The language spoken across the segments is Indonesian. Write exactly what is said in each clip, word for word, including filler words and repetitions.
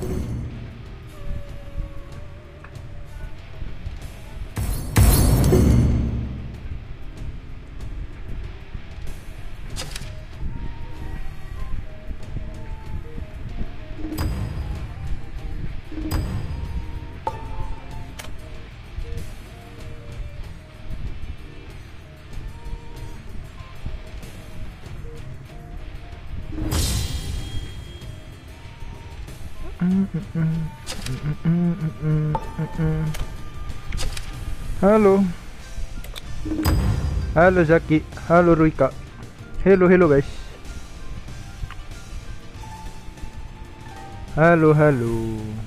Halo. Halo Zaki. Halo Ruika. Hello, hello guys. Halo, halo.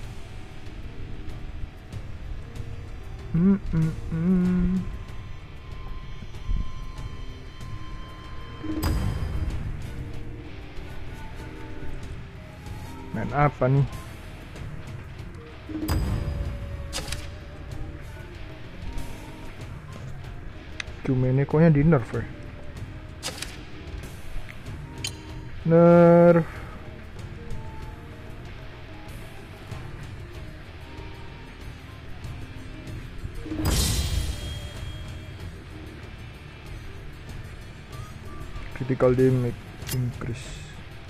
Mm -mm -mm. Main apa nih? Cumenekonya di nerf ya? Nerf. Critical damage increase.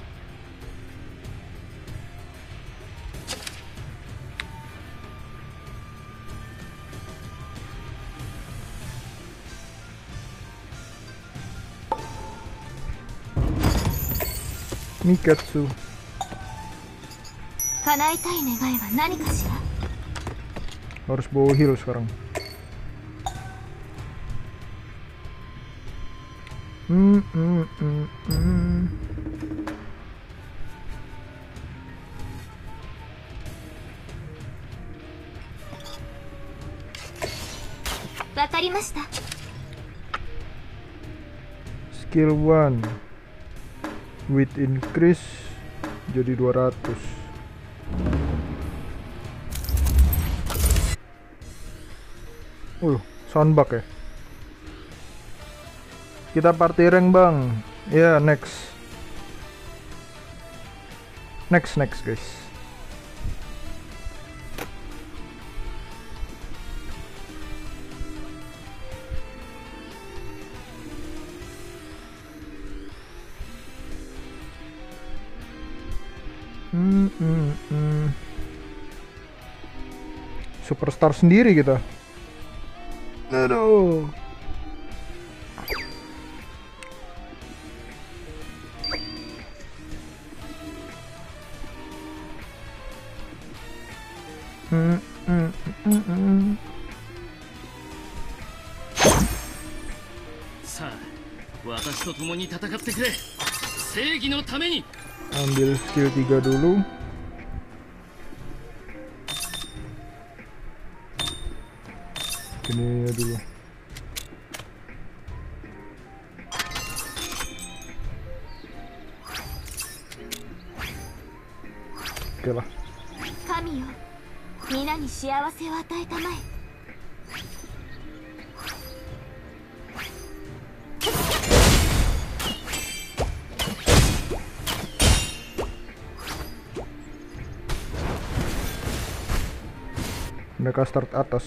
Mikatsu. Harus bawa heal sekarang. Hmm, hmm, hmm, hmm. Skill one with increase jadi dua ratus. Uh, soundbug ya. Kita party rank bang. Ya yeah, next. Next next guys. Hmm, hmm, hmm. Superstar sendiri kita. Aduh. Hmm, hmm, hmm, hmm. Ambil skill tiga dulu. Ini dulu. Oke lah. Mereka start atas.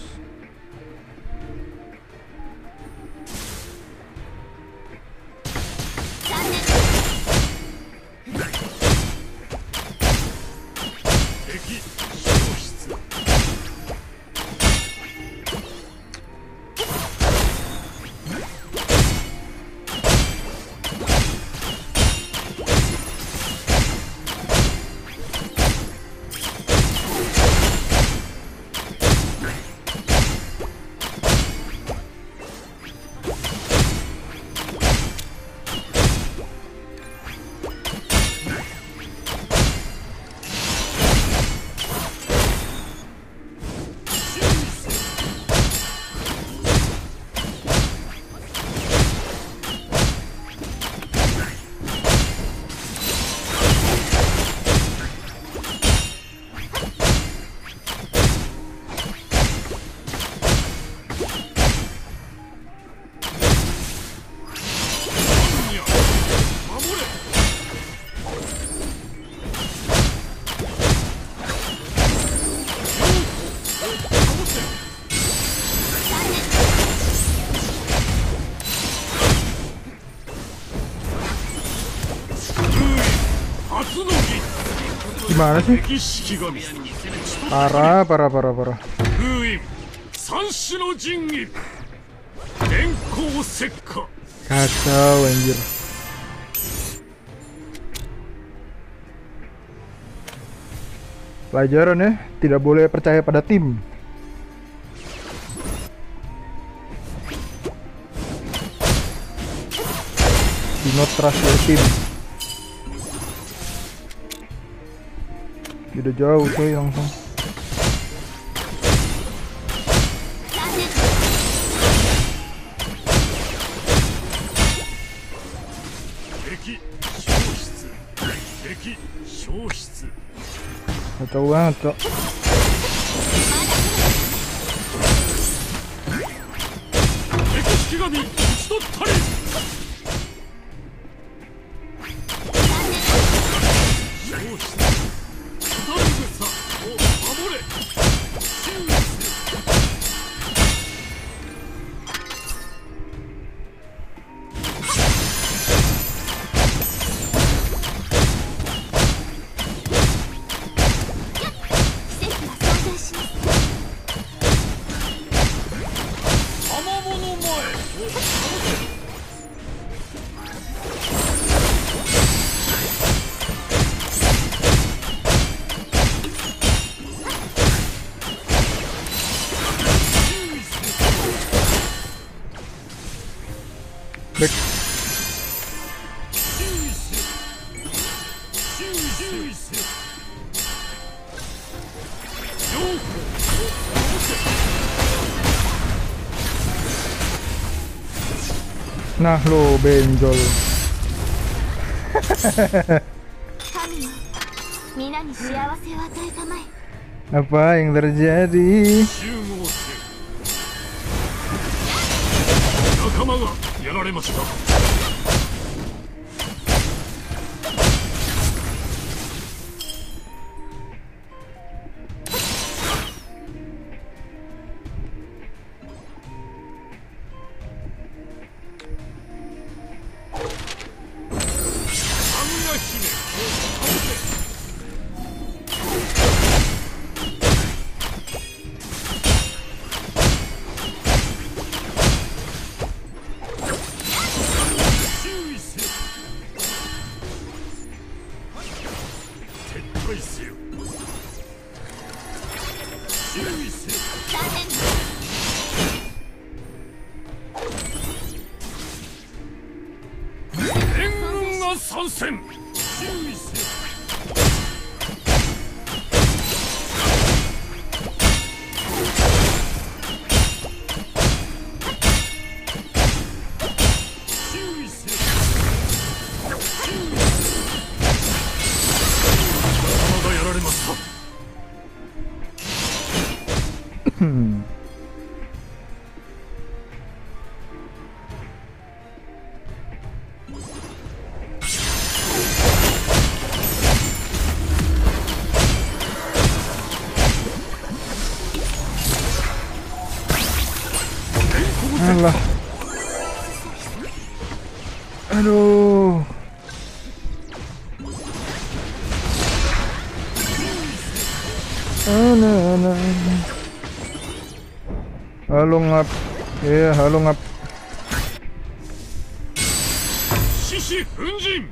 gimana sih? Parah, parah, parah, parah. Kacau anjir. Pelajaran ya, tidak boleh percaya pada tim. Do not trust your team. Udah jauh coy langsung. Kacau banget cok. Back. Nah lo benjol. Apa yang terjadi? Hmm. Alah. Aduh. Ana ana. Halo ngap. Ya, yeah, halo ngap. Shishi Hunjin.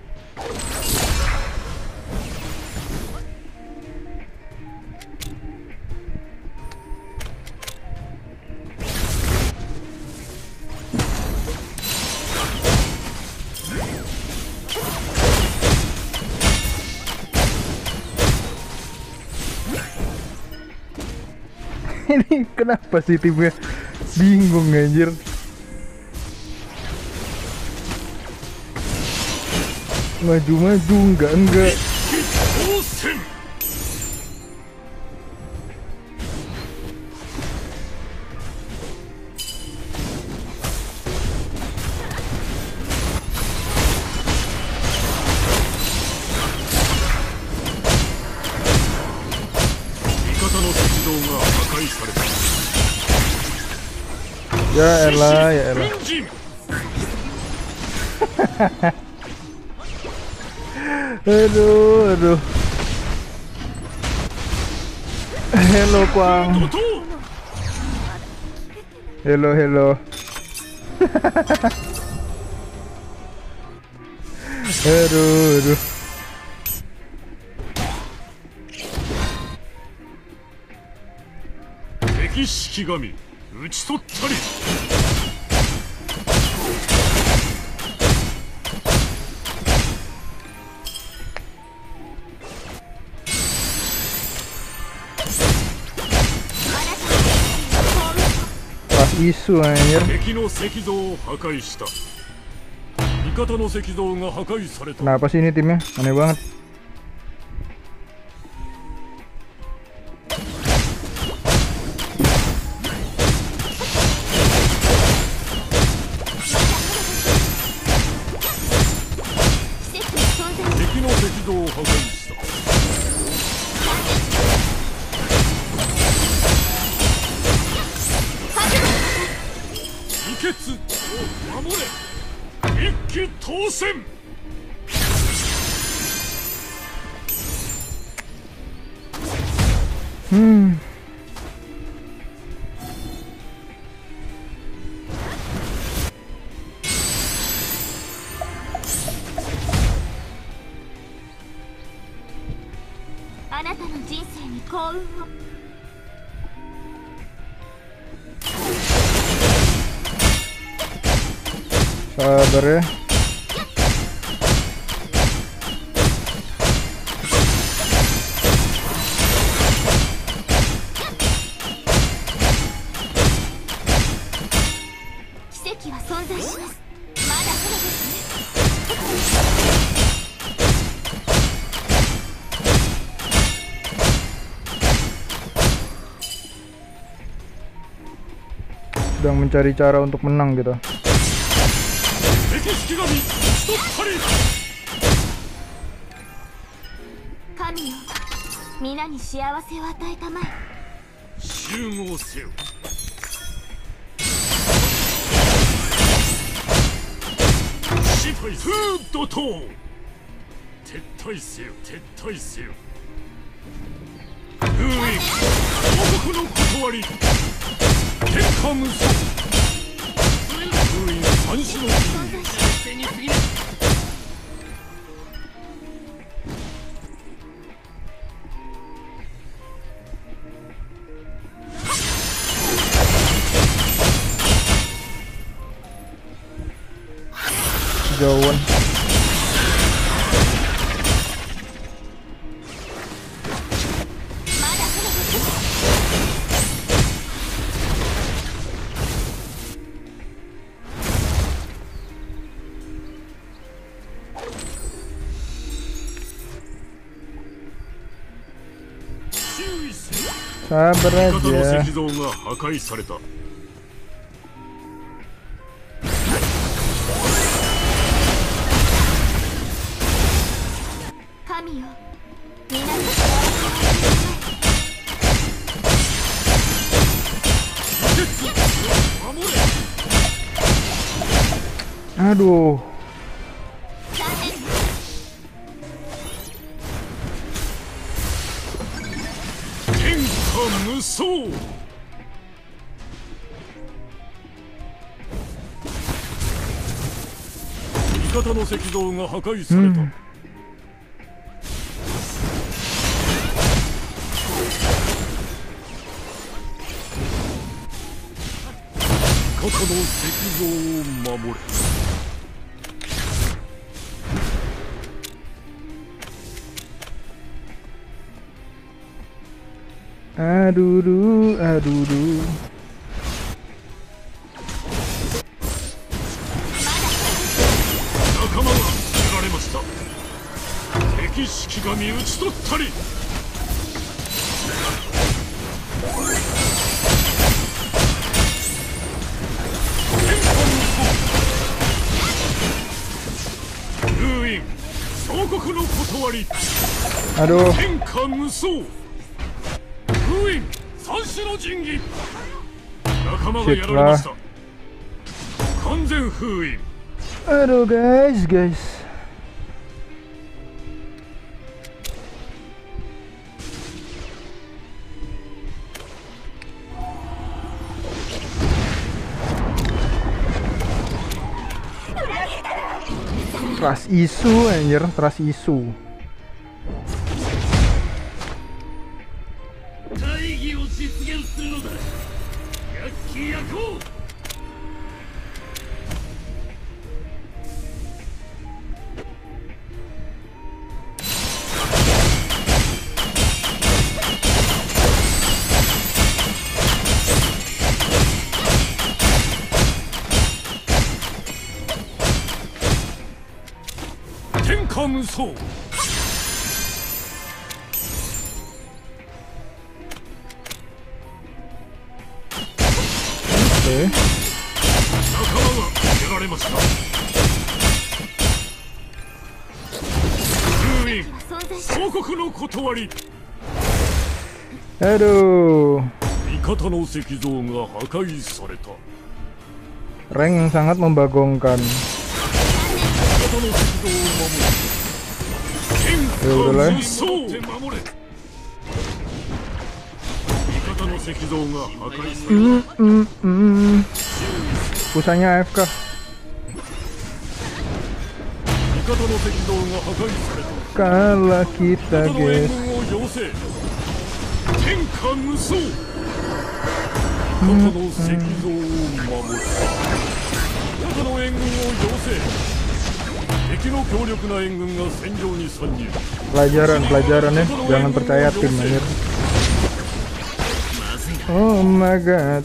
Ini kenapa sih timnya bingung anjir. Maju-maju enggak enggak. Ya elah, ya elah. Aduh, aduh. Hello Kwang. Hello hello. Aduh aduh. Shikigami, uchisottari. Wah, isu anjir. Kenapa sih ini timnya? Aneh banget. Hmm. Sabar ya. Sedang mencari cara untuk menang gitu. Jauhan. Sabar aja. Aduh. So. 味方の石像が破壊された。味方の石像を守れ。 Aduh, aduh. Nakama ga tsuraremashita. Teki Shikigami uchitottari. Ruin, Soukoku no kotowari. Aduh. Tenka musou. 三種の神器仲間がやられました完全封印 Aduh guys guys Trust issue anjir, trust issue. Tenkamso. Oke. Aduh. Rank yang sangat membagongkan. Ya udahlah. Mm, mm, mm. Pusanya A F K. Kalah kita, guys. Pelajaran, pelajarannya jangan percaya tim anjir. Oh my god.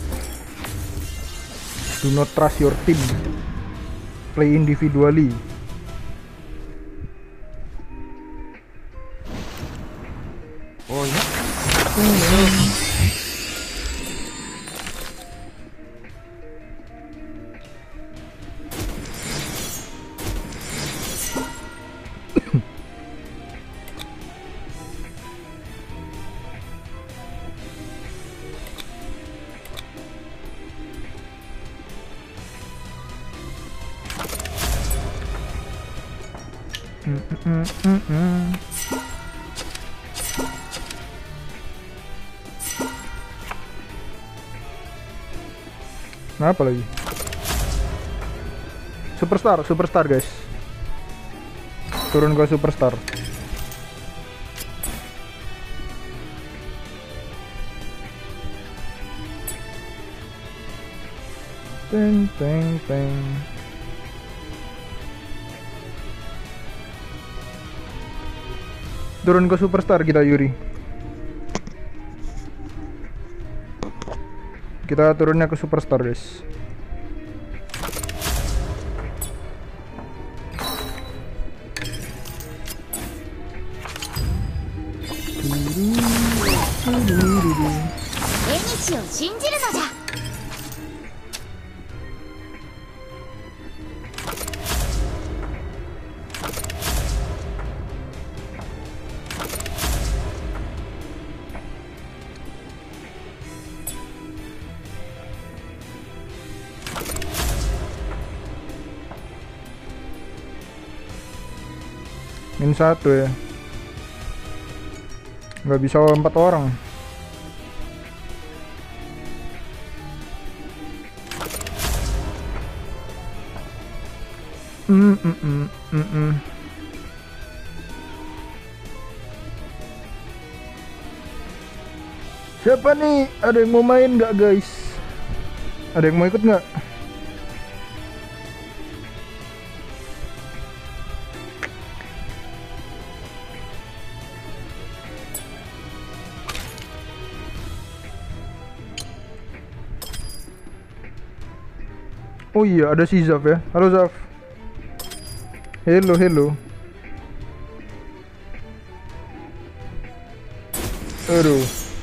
Do not trust your team. Play individually. Oh ya. Mm, mm, mm, mm. Nah, apa lagi? Superstar, superstar guys. Turun ke superstar. Teng teng teng. Turun ke superstar kita, Yuri. Kita turunnya ke superstar, guys. Min satu ya, nggak bisa empat orang. Mm -mm -mm -mm -mm. Siapa nih? Ada yang mau main nggak guys? Ada yang mau ikut nggak? Oh iya, ada si Zaf ya. Halo Zaf. Hello, hello. Aduh.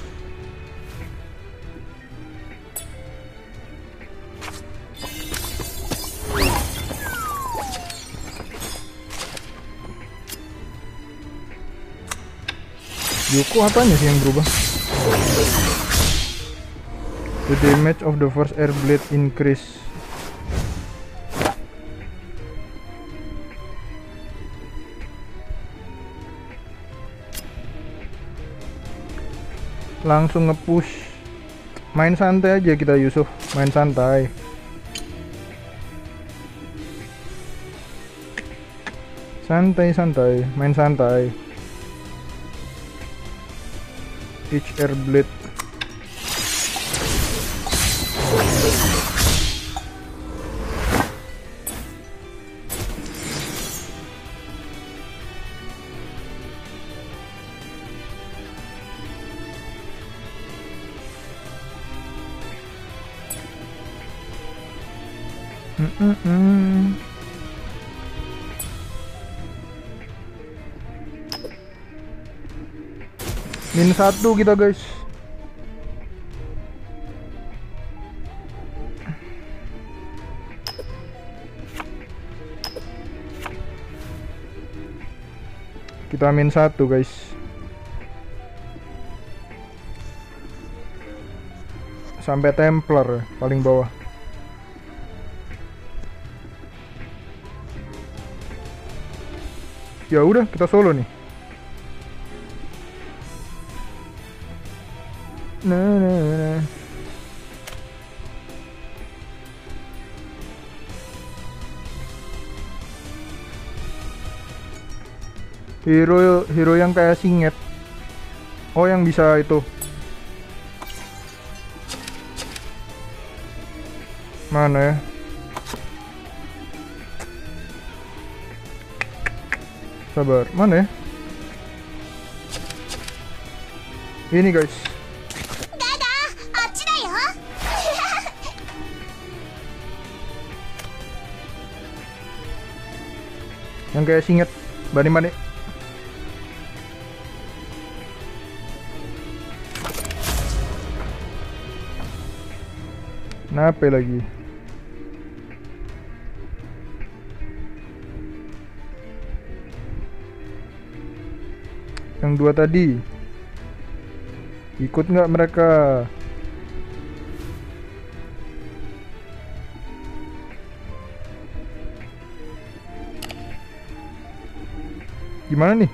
Yoko apanya sih yang berubah? The damage of the first air blade increase. Langsung nge-push. Main santai aja kita, Yusuf. Main santai. Santai santai, main santai. Each air blade. Mm-mm-mm. Min satu kita guys. Kita min satu guys. Sampai Templar paling bawah. Ya udah kita solo nih. Nah, nah, nah. Hero hero yang kayak singet. Oh, yang bisa itu. Mana ya? Sabar, mana ya? Ini guys. Yang kayak singet, bani-bani. Nape lagi? Yang dua tadi ikut nggak mereka? Gimana nih?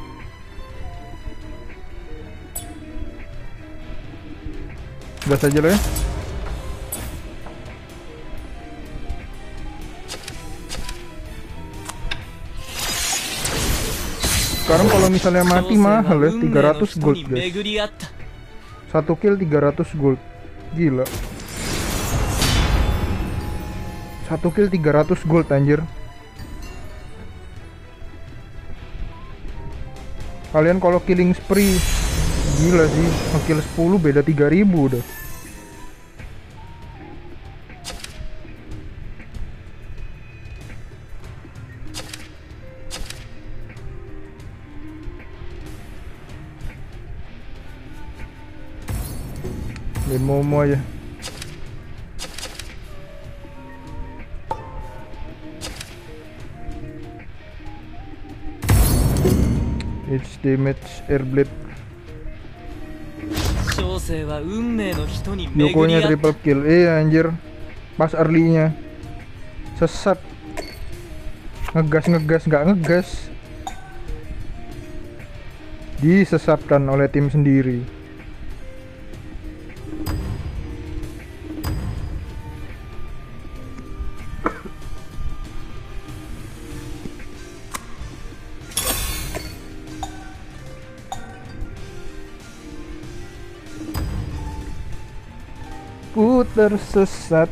Gas aja lah ya. Sekarang kalau misalnya mati mahal ya, tiga ratus gold guys. Satu kill tiga ratus gold. Gila. Satu kill tiga ratus gold anjir. Kalian kalau killing spree gila sih, ngekill sepuluh beda tiga ribu udah. Main Momo aja. H damage airblade. Yokonya triple kill. Eh anjir. Pas early-nya. Sesat. Ngegas ngegas nggak ngegas. Disesatkan oleh tim sendiri. Ku tersesat.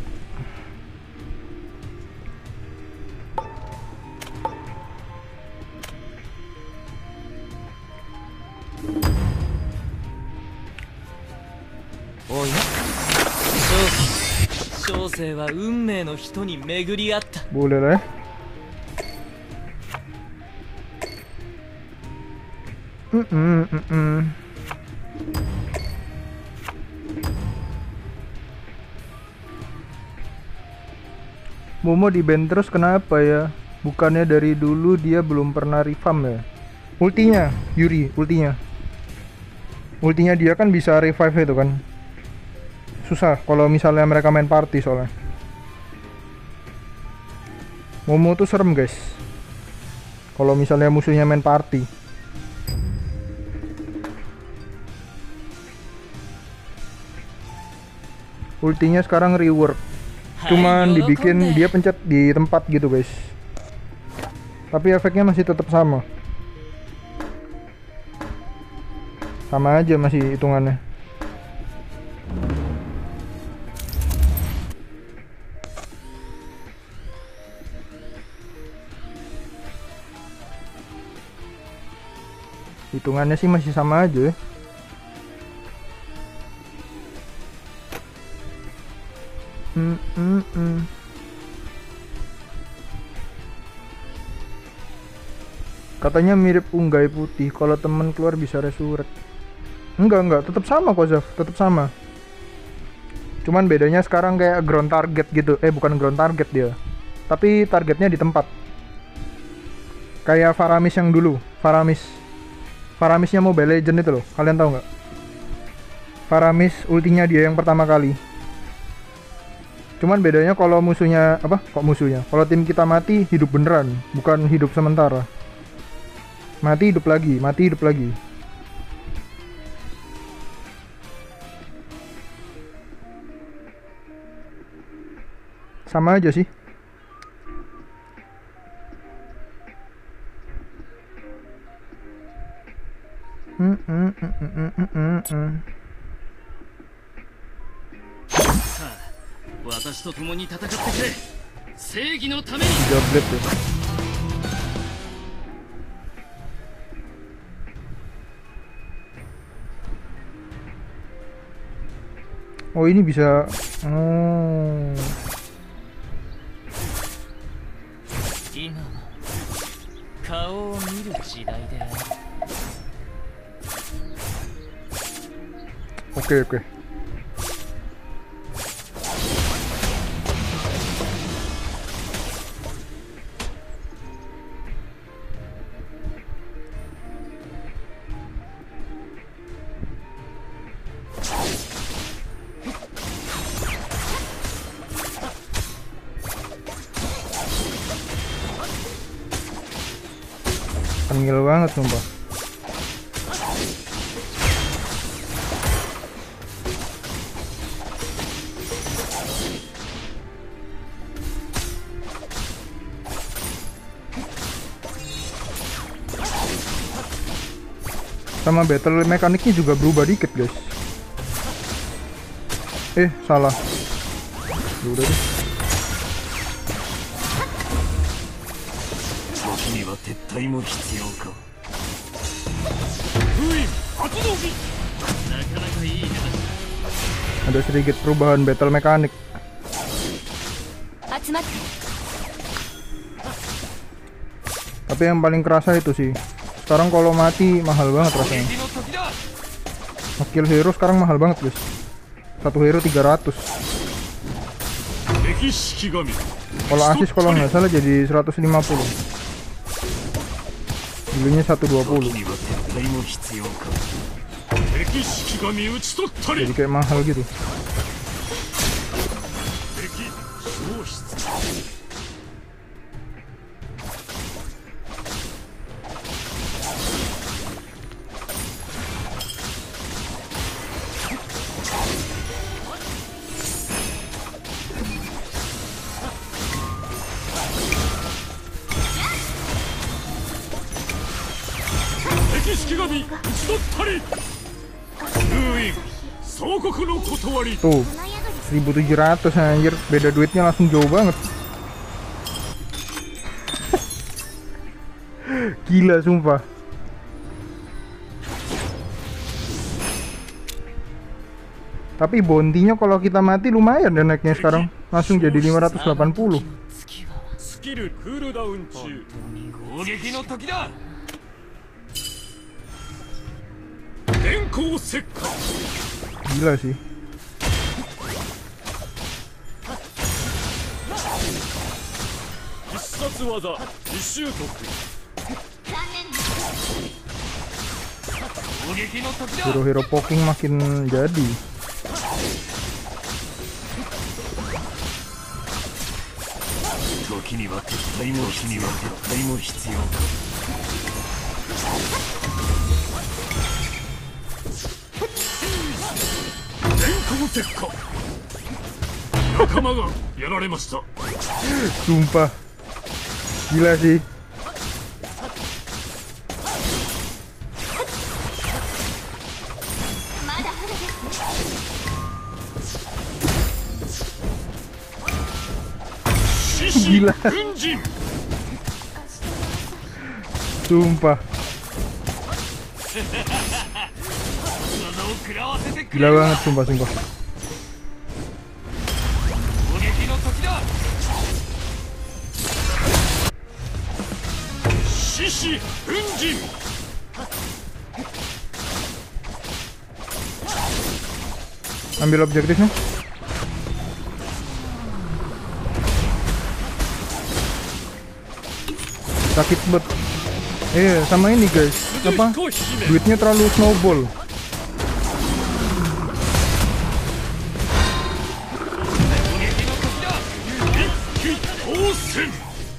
Oh ya? Shosei wa unmei no hito ni meguri atta. Boleh lah ya. Mm -mm, mm -mm. Momo di ban terus kenapa ya? Bukannya dari dulu dia belum pernah refarm ya? Ultinya, Yuri, ultinya. Ultinya dia kan bisa revive itu kan. Susah kalau misalnya mereka main party soalnya. Momo tuh serem guys. Kalau misalnya musuhnya main party. Ultinya sekarang rework. Cuman dibikin dia pencet di tempat gitu guys. Tapi efeknya masih tetap sama. Sama aja masih hitungannya. Hitungannya sih masih sama aja. Hmm, hmm, hmm. Katanya mirip unggai putih. Kalau temen keluar bisa resurrect. Enggak, enggak, tetap sama kok Zaf, tetap sama. Cuman bedanya sekarang kayak ground target gitu. Eh, bukan ground target dia. Tapi targetnya di tempat. Kayak Faramis yang dulu, Faramis. Faramisnya Mobile Legends itu loh. Kalian tahu nggak? Faramis ultinya dia yang pertama kali. Cuman bedanya kalau musuhnya apa? Kok musuhnya? Kalau tim kita mati, hidup beneran, bukan hidup sementara. Mati hidup lagi, mati hidup lagi. Sama aja sih. Hmm, hmm, hmm, hmm, hmm, hmm, hmm. 私と共に戦ってくれ。正義のために。 Jablet ya. Oh ini bisa. Oh. 今は顔を見る時代である。 Oke oke. Tengil banget sumpah. Sama battle mekaniknya juga berubah dikit guys. Eh salah. Udah deh. Ada sedikit perubahan battle mekanik. Tapi yang paling kerasa itu sih. Sekarang kalau mati mahal banget rasanya. Nge-kill hero sekarang mahal banget guys. Satu hero tiga ratus. Kalau asis kalau nggak salah jadi seratus lima puluh. Dulunya seratus dua puluh. Jadi kayak mahal gitu. Tuh seribu tujuh ratus anjir, beda duitnya langsung jauh banget. Gila sumpah. Tapi bounty-nya kalau kita mati lumayan dan naiknya sekarang langsung jadi lima ratus delapan puluh. Gila sih. Hero-hero poking makin jadi. Sumpah gila sih. Gila. 軍人 Sumpah. 技を食らわせてく Gila れる banget, sumpah, sumpah. 攻撃の時だ獅子軍人 Ambil objektifnya. Sakit banget. Eh, sama ini guys. Apa? と姫 Duitnya terlalu snowball. 攻撃の時だ一騎当選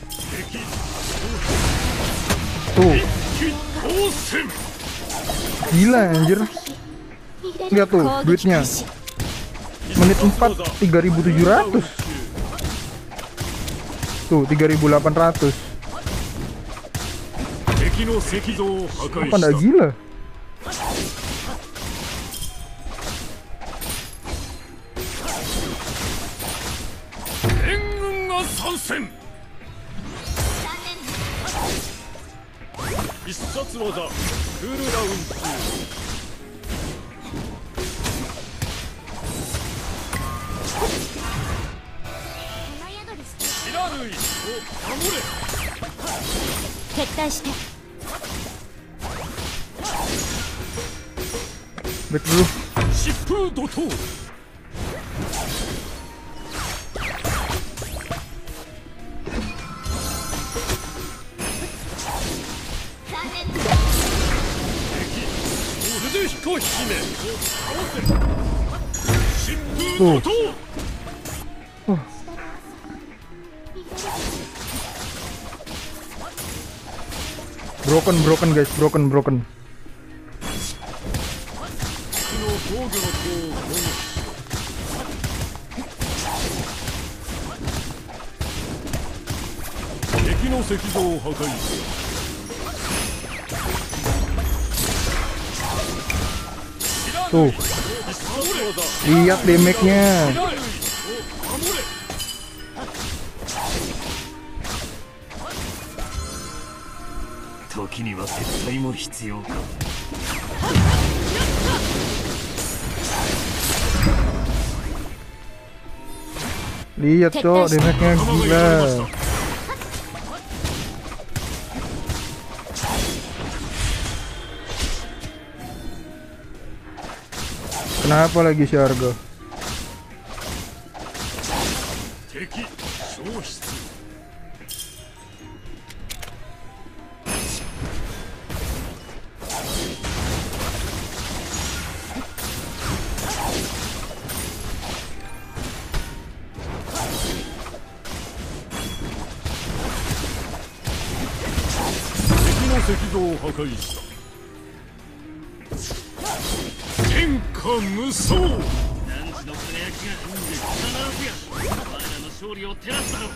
Tuh, 一騎当選 gila anjir. Lihat tuh duitnya. Menit empat tiga ribu tujuh ratus. Tuh tiga ribu delapan ratus. 敵の石像を破壊 Apa し nggak た gila? 援軍が参戦必殺技クールダウン中 知らぬいを守れ撤退して Back dulu. 疾風怒涛 腕彦姫疾風怒涛 Broken, broken guys, broken, broken. 敵の防御の塔を攻撃敵の石像を破壊した Tuh, 必殺技 lihat damage-nya. 知らぬいを守れ時には撤退も必要か Lihat cok, damage-nya 仲間が gila. やられました Kenapa lagi si Argo? 敵消失 敵の石像を破壊した天下無双男児の輝きが必ずや我らの勝利を照らすだろう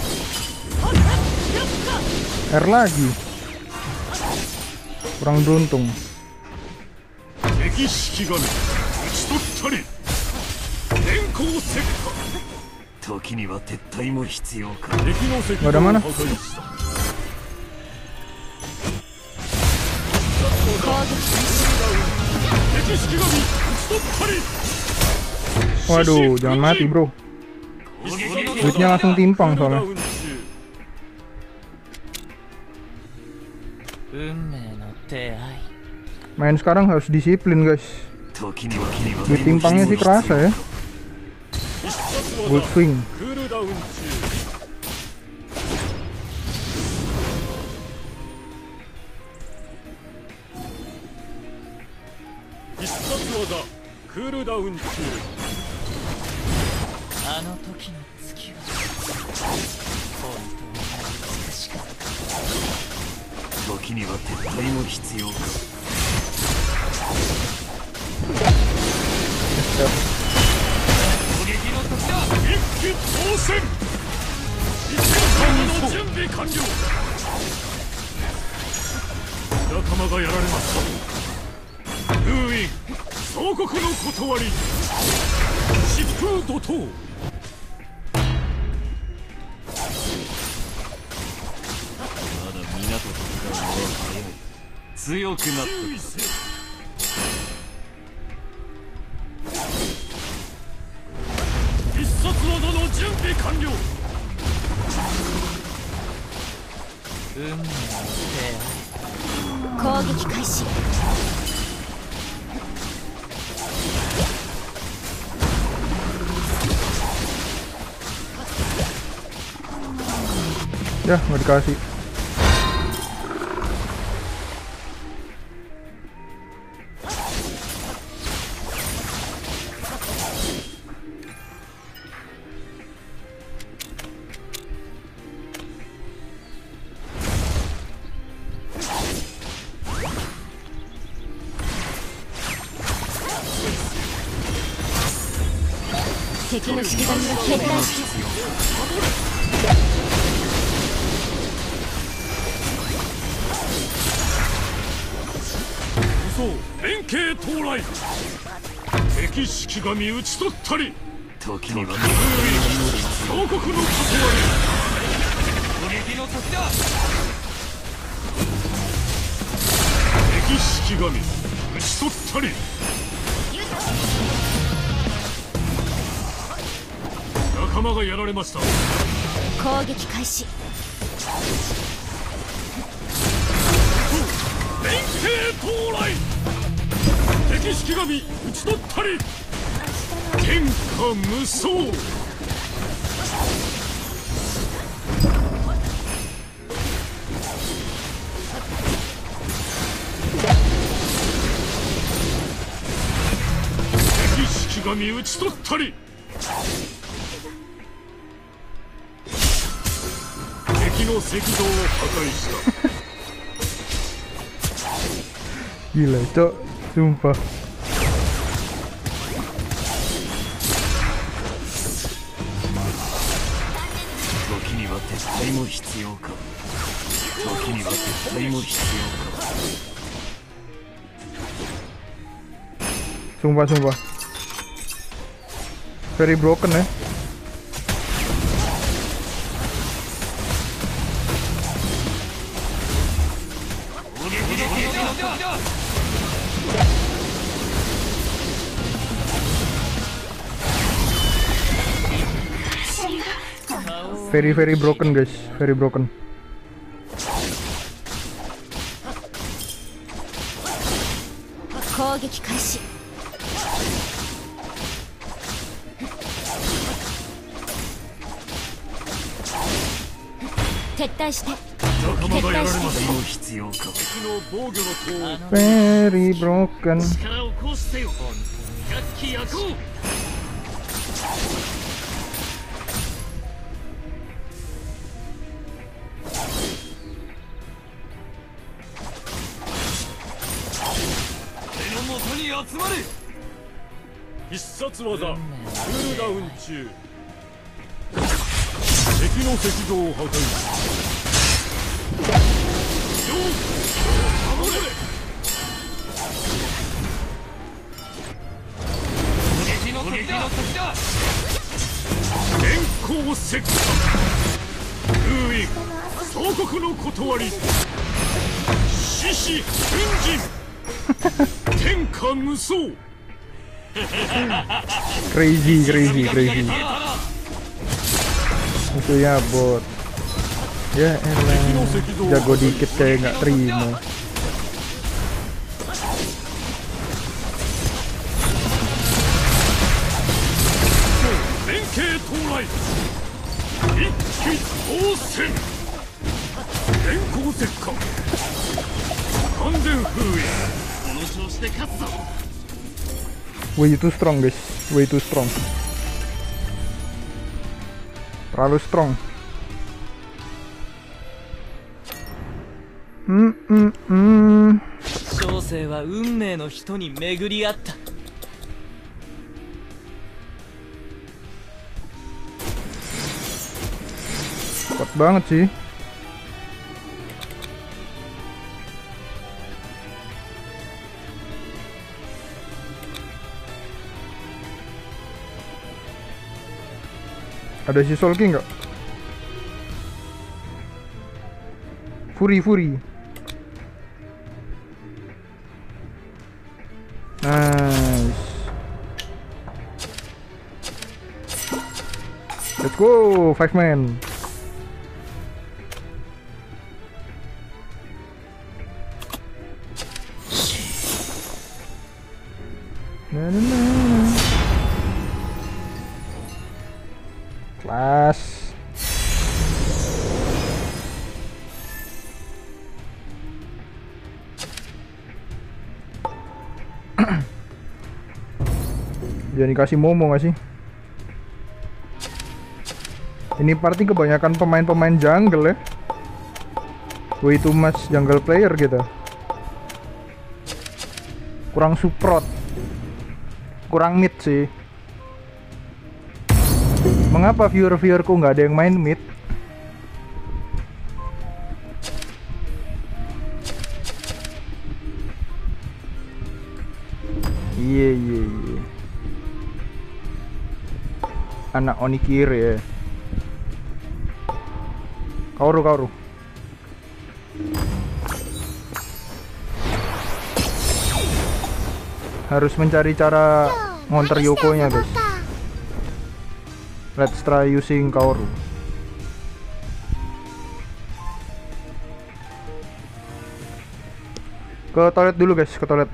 R lagi. Kurang beruntung. 敵式神討ち取ったり電光石火時には撤退も必要か敵の石像を Ada 破 mana? 壊した 敵式神討ち取ったり Waduh, jangan mati bro. Duitnya langsung timpang soalnya. 運命の出会い Main sekarang harus disiplin guys. 時には時には Duit timpangnya sih kerasa ya. Gold swing. クールダウン中 必殺技クールダウン中あの時の月は本当に美しかった時には撤退も必要か 攻撃の時だ一騎当選一戦の準備完了仲間がやられました封印総国の断り疾風怒涛強くなっ注意せよ。必殺技の準備完了。 運命の攻撃開始。 Ya, nggak dikasih. 敵の式神が警戒してる。 そう連携到来。敵式神討ち取ったり。 時には峡谷の断り。 撃の時だ。 敵式神討ち取ったり。仲間がやられました。 攻撃開始。 連携到来。敵式神討ち取ったり。天下無双。敵式神討ち取ったり。敵の石像を破壊した。 Gila, cok. Sumpah. 時には撤退も必要か。時には撤退も必要か。 Sumpah, sumpah. Very broken ya. Very very broken guys, very broken. Very broken. 力を行使せよ。百鬼夜行。集まれ。必殺技クールダウン中。敵の石像を破壊しよう守れ。敵の敵だ。電光石火。封印総国の断り。獅子奮陣。天下無双。 Crazy, crazy, crazy. Musuhnya bot. Ya elah, jago dikit kayak nggak terima. Way too strong guys, way too strong. Terlalu strong. Hmm, hmm, hmm. 小生は運命の人に巡り合った。 Kuat banget sih. Ada si Soul King nggak? Fury, Fury. Let's go, five man. Na, na, na. Kelas. Jangan dikasih Momo gak sih? Ini party kebanyakan pemain-pemain jungle ya. Way too much jungle player gitu. Kurang support, kurang mid sih. Mengapa viewer-viewerku nggak ada yang main mid? Iya iya iya. Anak Onikiri ya. Kaoru Kaoru. Harus mencari cara ngonter Yoko-nya guys. Let's try using Kaoru. Ke toilet dulu guys, ke toilet.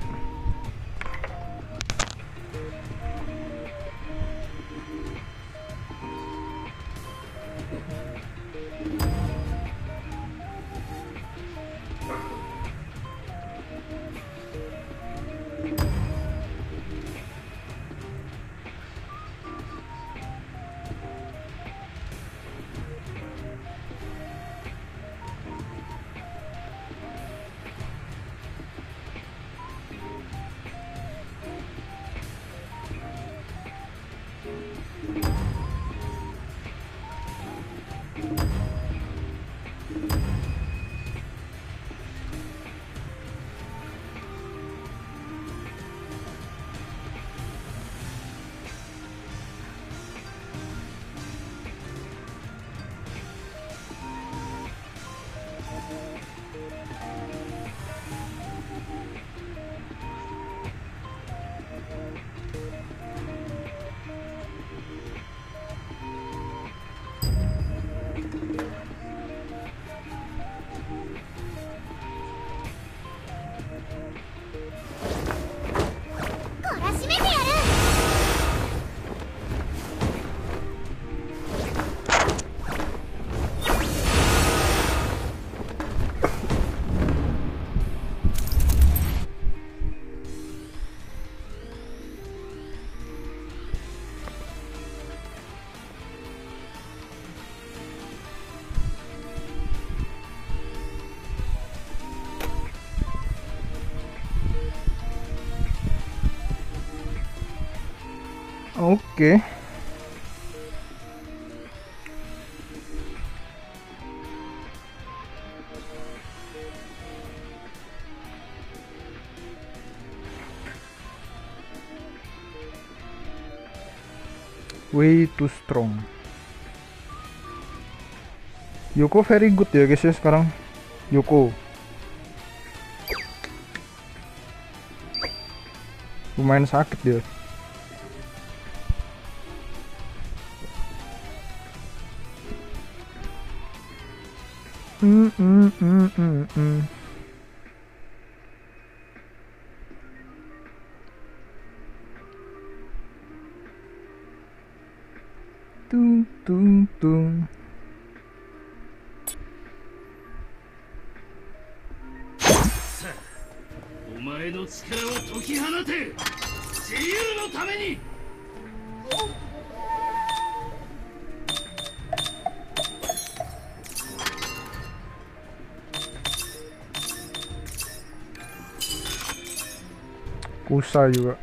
Oke. Way too strong. Yoko very good ya guys ya sekarang. Yoko lumayan sakit dia. Mm, mm, mm, mm, mm. Tung tung tung. お前の力を解き放て。自由のために。 Kusa juga.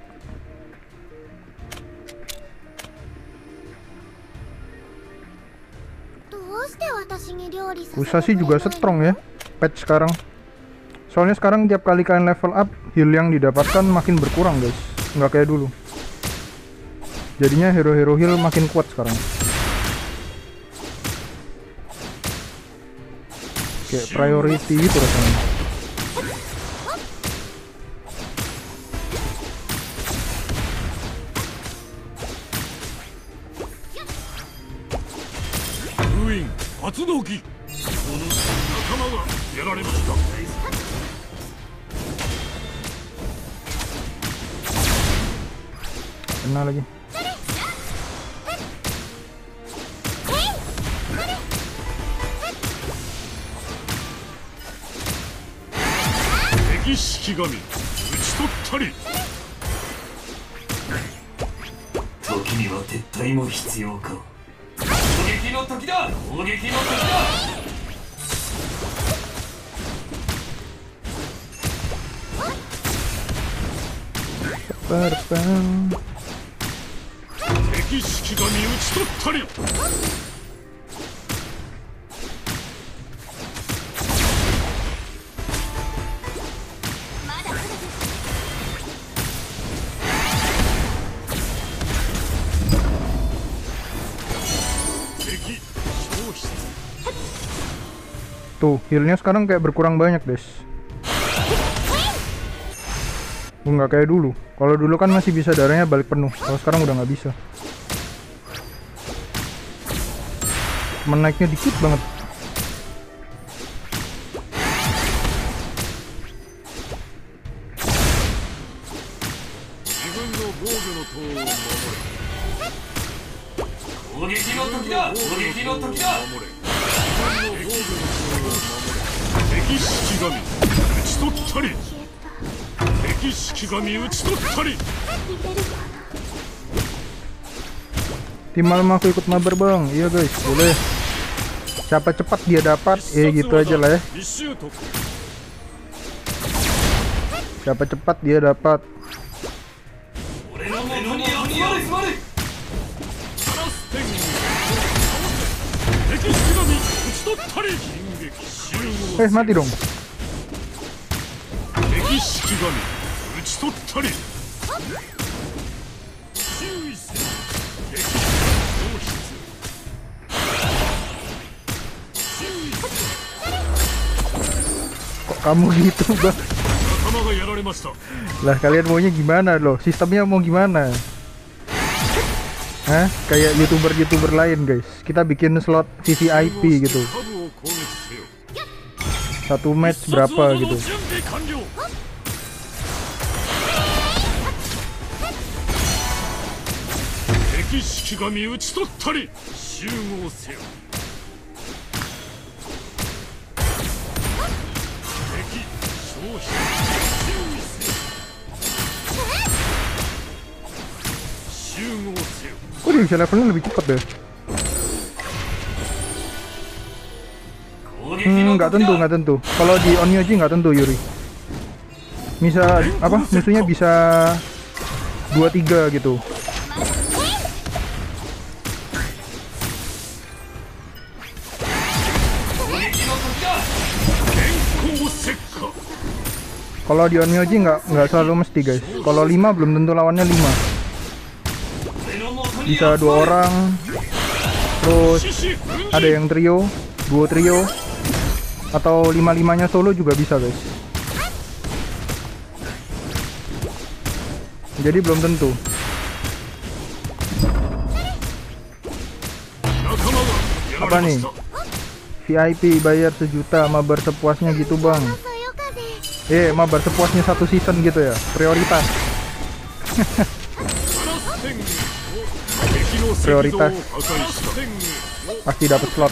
Kusa sih juga strong ya patch sekarang. Soalnya sekarang tiap kali kalian level up, heal yang didapatkan makin berkurang guys. Nggak kayak dulu. Jadinya hero-hero heal makin kuat sekarang. Kayak priority gitu rasanya. 封印発動機。この仲間がやられました。 Kena lagi. Terbang. 敵式神討ち取ったり。敵消失。 Tuh, healnya sekarang kayak berkurang banyak, guys. Nggak kayak dulu. Kalau dulu kan masih bisa darahnya balik penuh. Kalau sekarang udah nggak bisa. Menaiknya dikit banget. Tim malam aku ikut mabar bang. Iya guys, boleh. Siapa cepat dia dapat, eh gitu aja lah ya. Siapa cepat dia dapat. Eh mati dong. Kok kamu gitu bang? Lah kalian maunya gimana loh? Sistemnya mau gimana? Hah? Kayak youtuber-youtuber lain guys. Kita bikin slot V V I P gitu. Satu match berapa gitu. Kok dia bisa levelnya lebih cepat deh? Hmm, nggak tentu, nggak tentu. Kalau di Onmyoji nggak tentu Yuri. Bisa apa? Musuhnya bisa dua tiga gitu. Kalau di Onmyoji nggak nggak selalu mesti guys. Kalau lima belum tentu lawannya lima. Bisa dua orang. Terus ada yang trio, duo trio, atau lima limanya solo juga bisa guys. Jadi belum tentu. Apa nih? V I P bayar sejuta, mabar sepuasnya gitu bang. Eh, mabar sepuasnya satu season gitu ya, prioritas. Prioritas pasti dapat slot.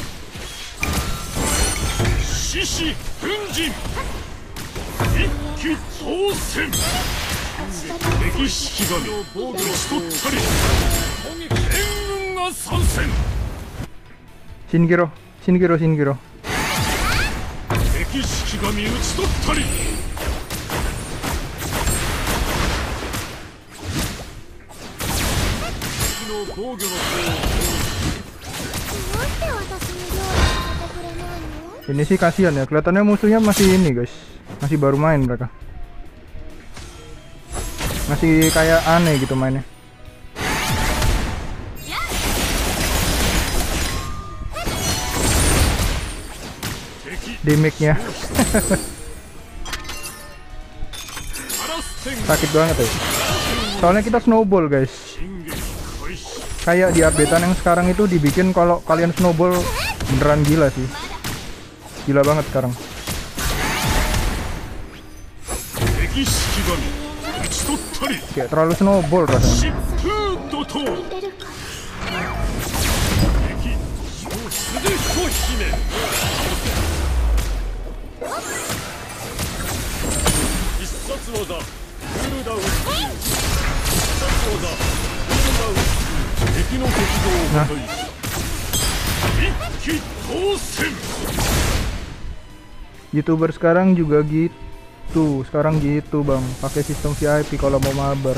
Shingiro, Shingiro, Shingiro. Ini sih kasihan ya, kelihatannya musuhnya masih ini guys, masih baru main mereka, masih kayak aneh gitu mainnya. Damage-nya sakit banget ya, soalnya kita snowball guys. kayak di updatean yang sekarang itu dibikin kalau kalian snowball beneran gila sih. Gila banget sekarang. Kayak terlalu snowball rasanya. Nah. YouTuber sekarang juga gitu. Sekarang gitu, Bang. Pakai sistem V I P kalau mau mabar.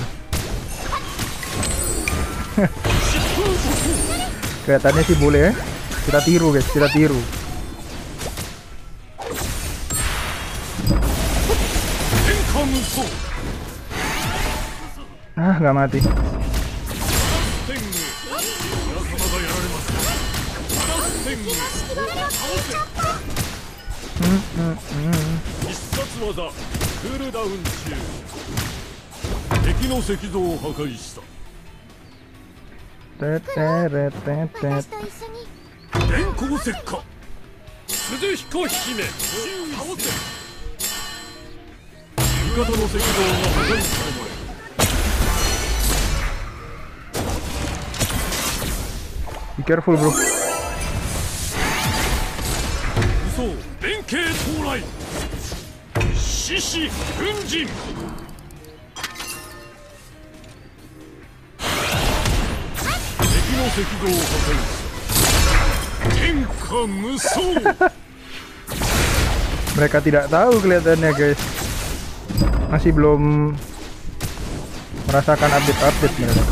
Kelihatannya sih boleh ya. Kita tiru, guys. Kita tiru. Ah, nggak mati. Hmm, hmm, hmm. Tet, tet, tet, tet. 電光石火鈴彦姫倒せ味方の石像が破壊されない Be careful, bro. 嘘弁慶到来獅子奮陣敵の石像を破壊した Mereka tidak tahu kelihatannya, guys. Masih belum merasakan update-update mereka.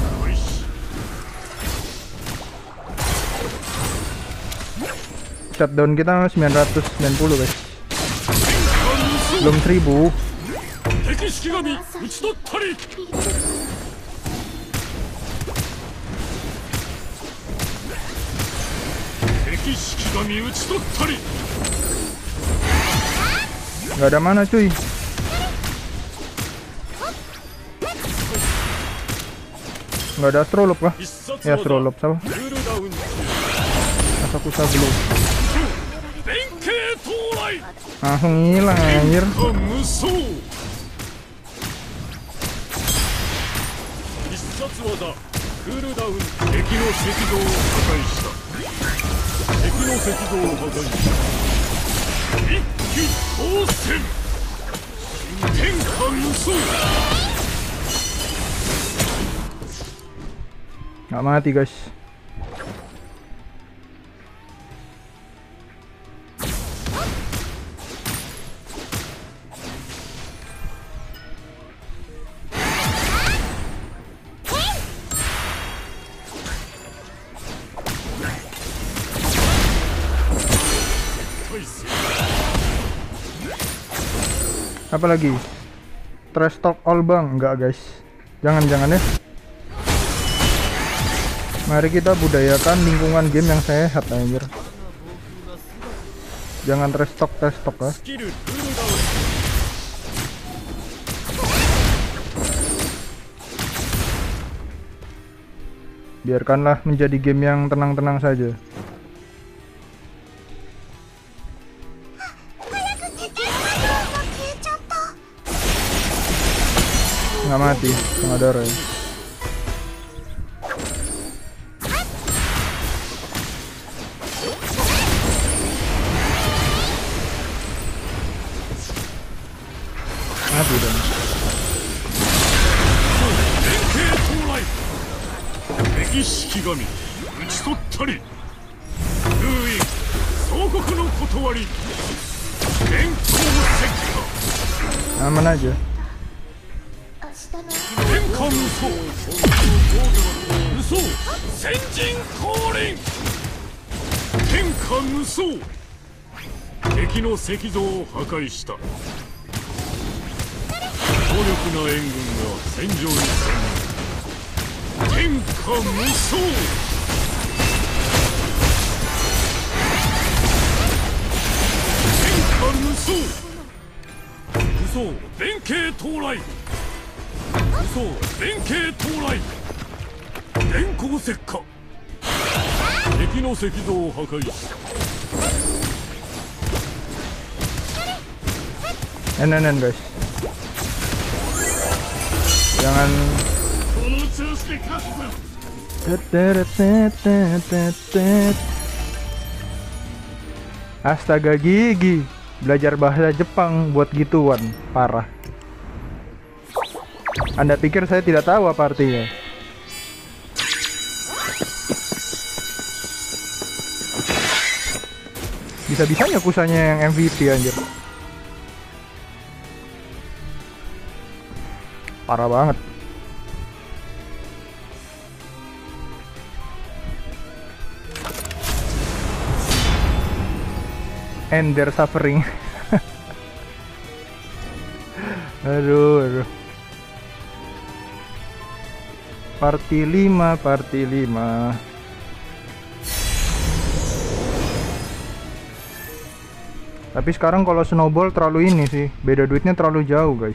Shutdown kita sembilan ratus sembilan puluh, guys. Belum seribu. Gak ada mana, cuy. Gak ada astrolop kah? Ya, astrolop sama. Asakusa belum. Langsung hilang, anjir. Nggak mati, guys. Apa lagi? Trash talk all, bang? Enggak, guys. Jangan-jangan ya. Mari kita budayakan lingkungan game yang sehat, anjir. Jangan trash talk trash talk ya. Biarkanlah menjadi game yang tenang-tenang saja. Nggak mati, nggak darah ya. Mati dong. Aman aja. 電光石火敵の石像を破壊し Enak-enak guys. Jangan. この調子で勝つぞ Tetetetetetet. Astaga gigi, belajar bahasa Jepang buat gituan, parah. Anda pikir saya tidak tahu apa artinya? Bisa-bisanya kusanya yang M V P anjir. Parah banget. And they're suffering. Aduh, aduh. Party lima, party lima. Tapi sekarang kalau snowball terlalu ini sih, beda duitnya terlalu jauh guys.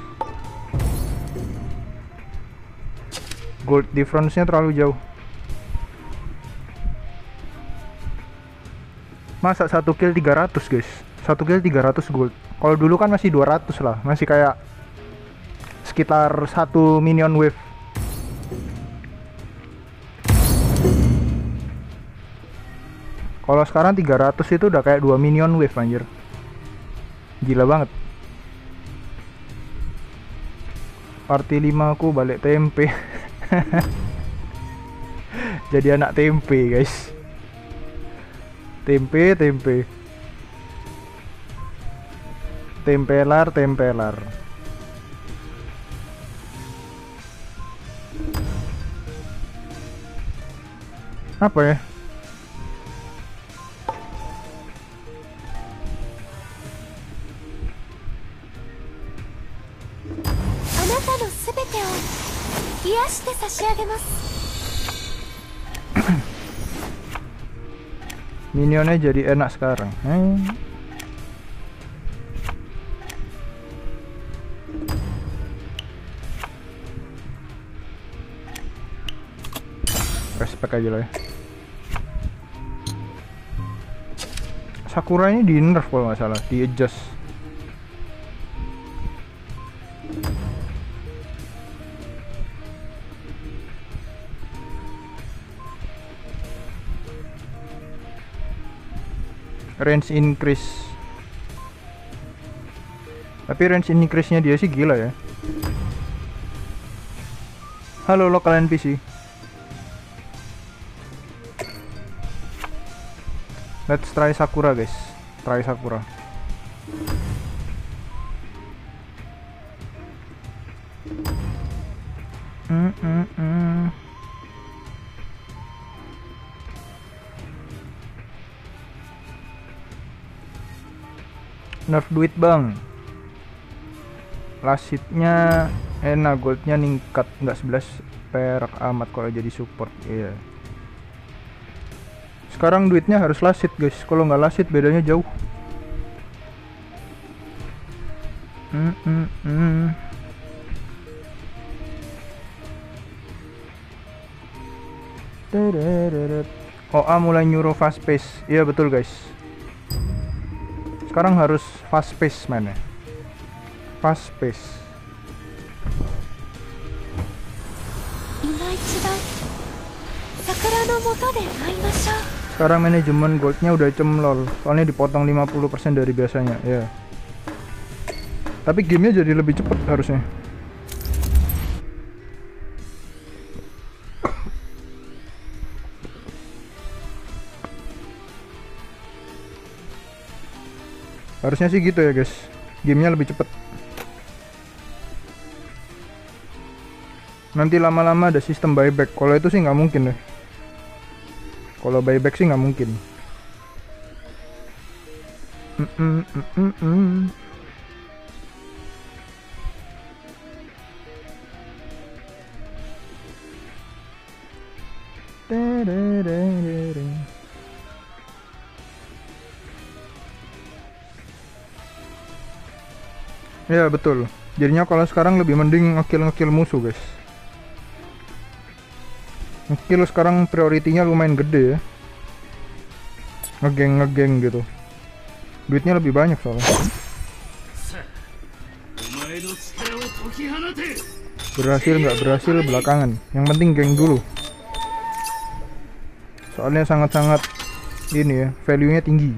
Gold difference-nya terlalu jauh. Masa satu kill tiga ratus guys, satu kill tiga ratus gold. Kalau dulu kan masih dua ratus lah, masih kayak sekitar satu minion wave. Kalau sekarang tiga ratus itu udah kayak dua minion wave anjir. Gila banget. Party lima aku balik tempe. Jadi anak tempe guys. Tempe, tempe. Tempelar, tempelar. Apa ya? Minionnya jadi enak sekarang. Eh. Respect aja lah ya. Sakura ini di nerf kalau nggak salah, di adjust. Range increase. Tapi range increase-nya dia sih gila ya. Halo lokal N P C. Let's try Sakura guys. Try Sakura. Mm -mm -mm. Nerf duit bang. Last hitnya enak, goldnya ningkat, nggak sebelas perak amat kalau jadi support. Iya yeah. Sekarang duitnya harus last hit guys, kalau nggak last hit bedanya jauh. mm -mm -mm. O A mulai nyuruh fast pace. Iya betul guys. Sekarang harus fast pace mana? Fast pace. Sekarang manajemen goldnya udah cemlol, soalnya dipotong lima puluh persen dari biasanya ya. Tapi gamenya jadi lebih cepet harusnya. Harusnya sih gitu ya guys, gamenya lebih cepet. Nanti lama-lama ada sistem buyback. Kalau itu sih nggak mungkin deh. Kalau buyback sih nggak mungkin. Mm -mm -mm -mm. Ya betul. Jadinya kalau sekarang lebih mending ngekill ngekill musuh guys. Skill sekarang prioritinya lumayan gede ya. Ngegeng ngegeng gitu. Duitnya lebih banyak soalnya. Berhasil nggak berhasil belakangan. Yang penting geng dulu. Soalnya sangat-sangat ini ya, value-nya tinggi.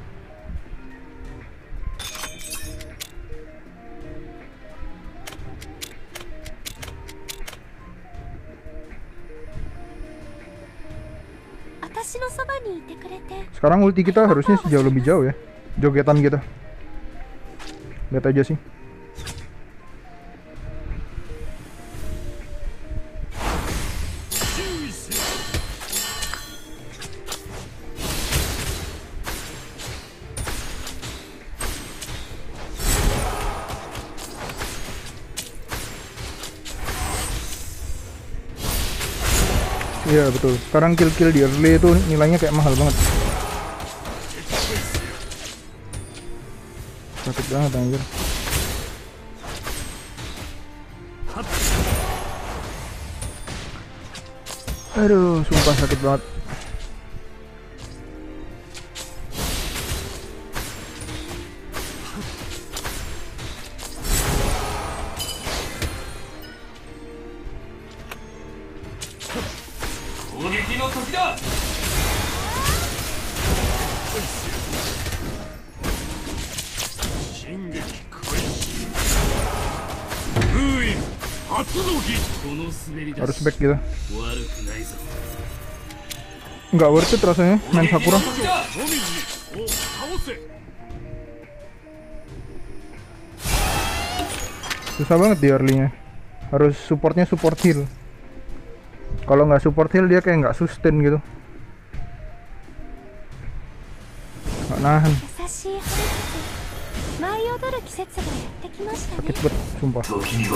Sekarang ulti kita harusnya sejauh lebih jauh ya. Jogetan kita. Lihat aja sih. Iya betul. Sekarang kill-kill di early itu nilainya kayak mahal banget. Sakit banget anjir. Aduh, sumpah sakit banget. Harus back gitu. Nggak worth it rasanya main Sakura. Susah banget di early-nya. Harus supportnya support heal. Kalau nggak support heal dia kayak nggak sustain gitu. Nggak nahan. Sakit banget, sumpah.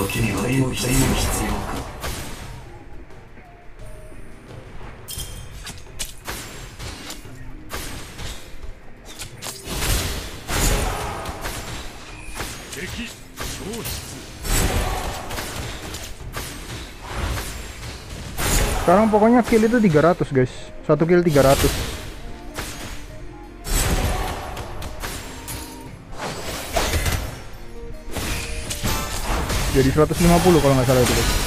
Sekarang pokoknya kill itu tiga ratus guys. Satu kill tiga ratus. Jadi seratus lima puluh kalau nggak salah itu guys.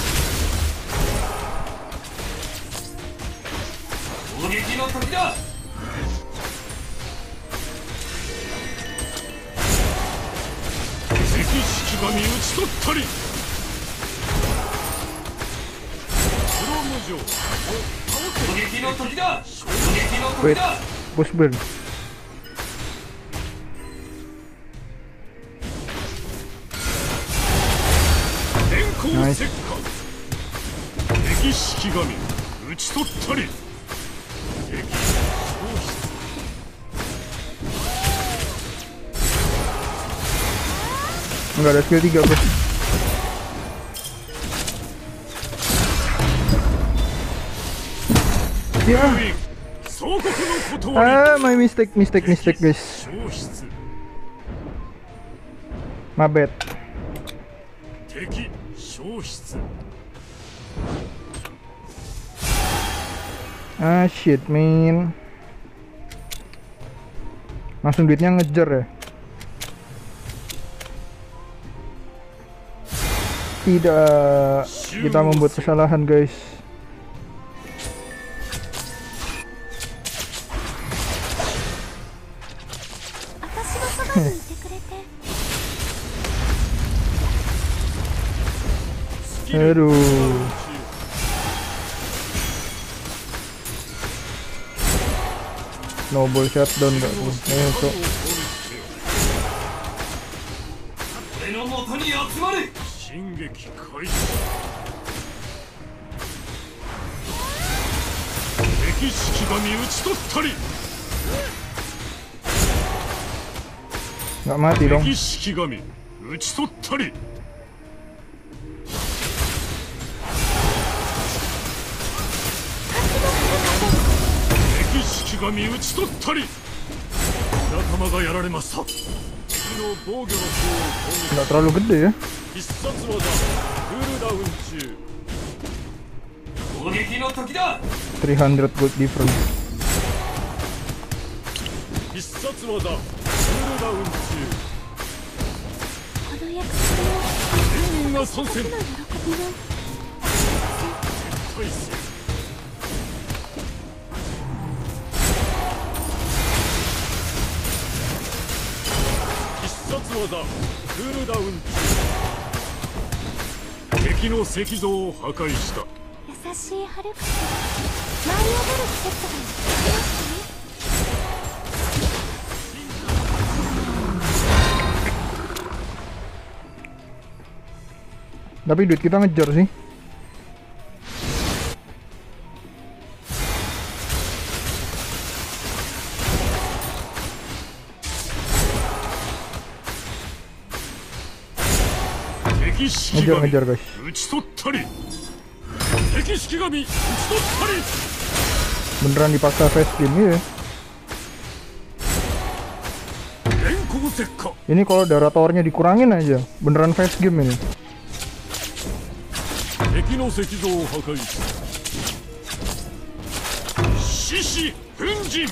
Wait, push burn. Nice. Enggak ada skill tiga bos. Ya. Ah, my mistake, mistake, mistake guys. My bad. Ah shit man. Langsung duitnya ngejar ya. Tidak, kita membuat kesalahan guys. Aduh. Noble shutdown gak tuh? Eh, so. Gak mati dong. Nggak terlalu gede ya. 攻撃の時だ。 three hundred gold difference. 必殺技クールダウン中。 この約束を全員が参戦。 の喜びを対戦必殺技クールダウン中。敵の石像を破壊した。 優しい春風舞い踊る季節がやってきましたね。 Tapi duit kita ngejar sih. Ngejar ngejar guys. 打ち取ったり敵式神打ち取ったり。 Beneran dipaksa face game ya. 電光石火。 Ini kalau darah towernya dikurangin aja, beneran face game ini. 敵の石像を破壊した。獅子奮陣。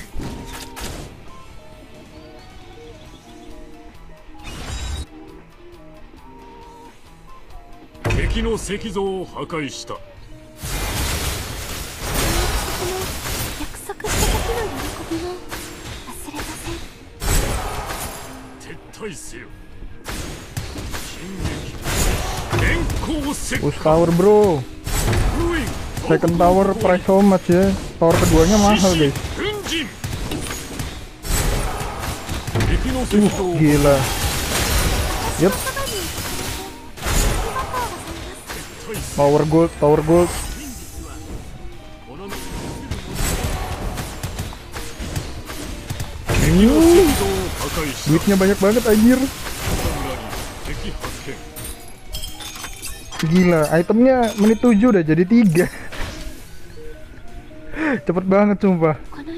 敵の石像を破壊した。 約束した時の喜びを忘れません。 撤退せよ。進撃。電光石火。 Push tower bro. Second tower price so much ya. Tower keduanya mahal guys. Uh, gila. Yup. Tower gold, tower gold. Uh, duitnya banyak banget anjir. Gila, itemnya menit tujuh udah jadi tiga. Cepet banget sumpah.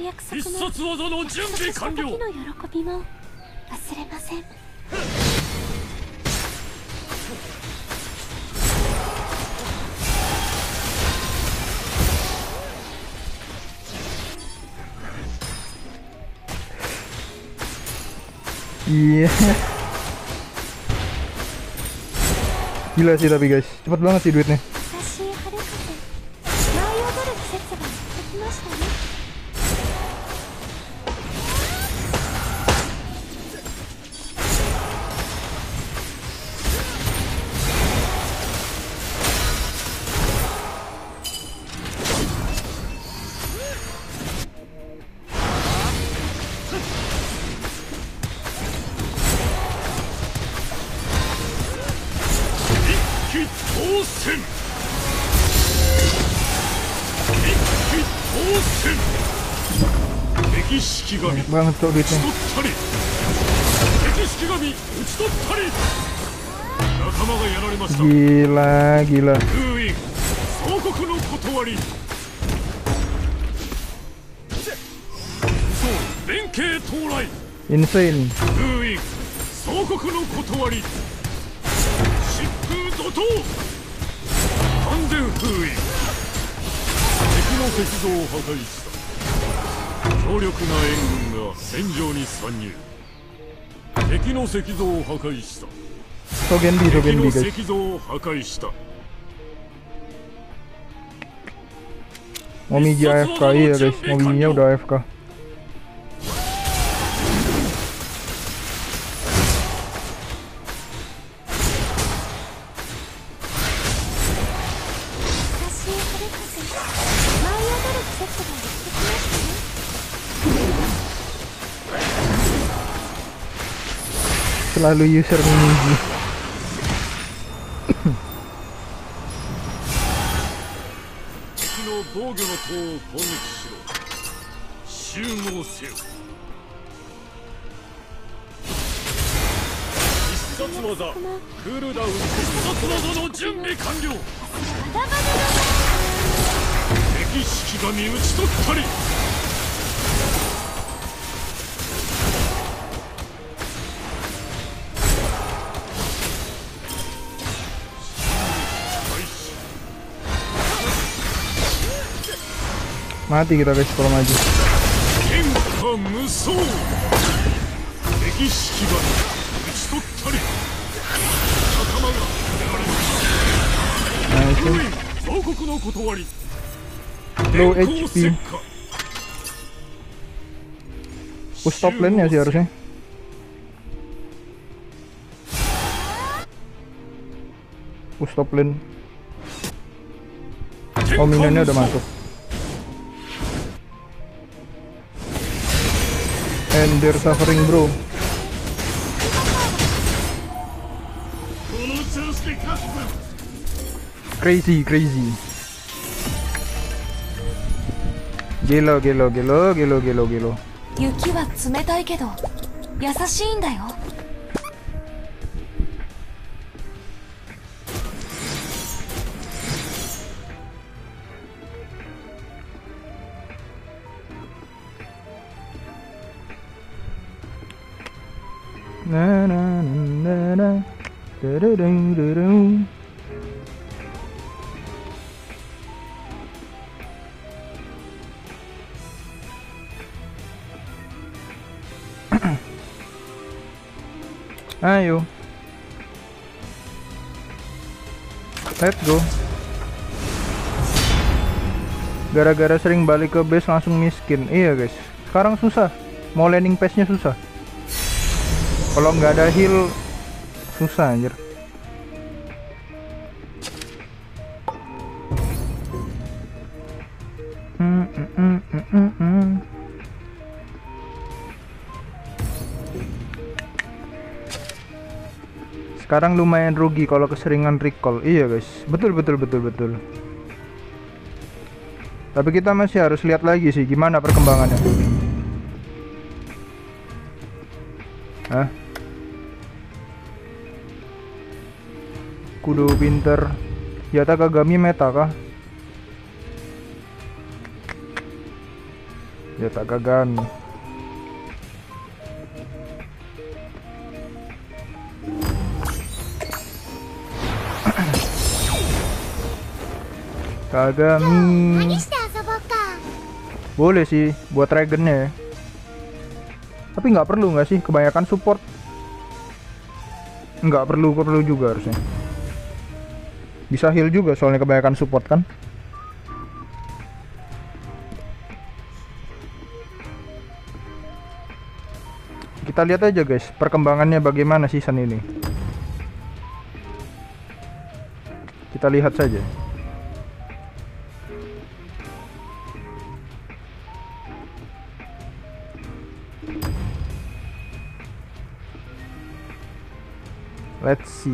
Iya. Gila sih tapi guys, cepet banget sih duitnya. Banyak banget tuh duitnya. Gila, gila. Insane. Sogenbi, Sogenbi guys. Momiji A F K, iya guys, Momijinya udah A F K. Selalu user Momiji. Mati kita guys kalau maju. Nice. Low H P. Push top lane ya sih harusnya. Push top lane. Oh, minionnya udah masuk. And they're suffering, bro. Crazy, crazy. Gelo, gelo, gelo, gelo, gelo, gelo. 雪は冷たいけど優しいんだよ。 Na na na na da da da da da. Ayo, let's go. Gara-gara sering balik ke base langsung miskin. Iya guys, sekarang susah. Mau landing pace-nya susah. Kalau nggak ada heal susah anjir. Hmm, hmm, hmm, hmm, hmm, hmm. Sekarang lumayan rugi kalau keseringan recall. Iya guys, betul betul betul betul. Tapi kita masih harus lihat lagi sih gimana perkembangannya. Hah? Kudu pinter. Yata Kagami meta kah? Yata Kagami. Kagami. Boleh sih buat dragonnya ya. Tapi nggak perlu nggak sih, kebanyakan support. Nggak perlu perlu juga harusnya. Bisa heal juga soalnya kebanyakan support kan. Kita lihat aja guys perkembangannya bagaimana season ini. Kita lihat saja. Let's see.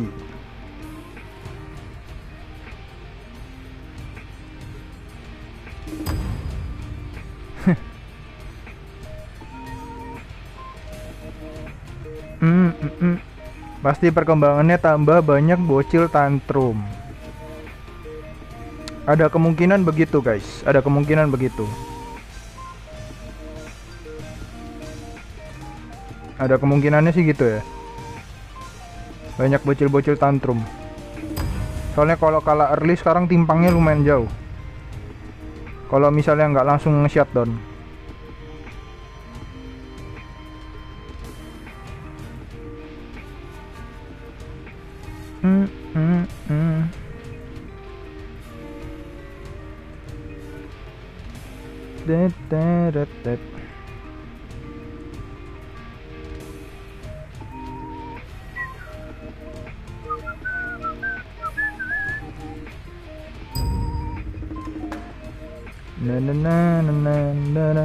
mm, mm, mm. Pasti perkembangannya tambah banyak bocil tantrum. Ada kemungkinan begitu guys. Ada kemungkinan begitu. Ada kemungkinannya sih gitu ya. Banyak bocil-bocil tantrum. Soalnya kalau kalah early sekarang timpangnya lumayan jauh. Kalau misalnya nggak langsung nge-shutdown. Hmm, hmm, hmm. Det, det, det, det. Na na na na na na na.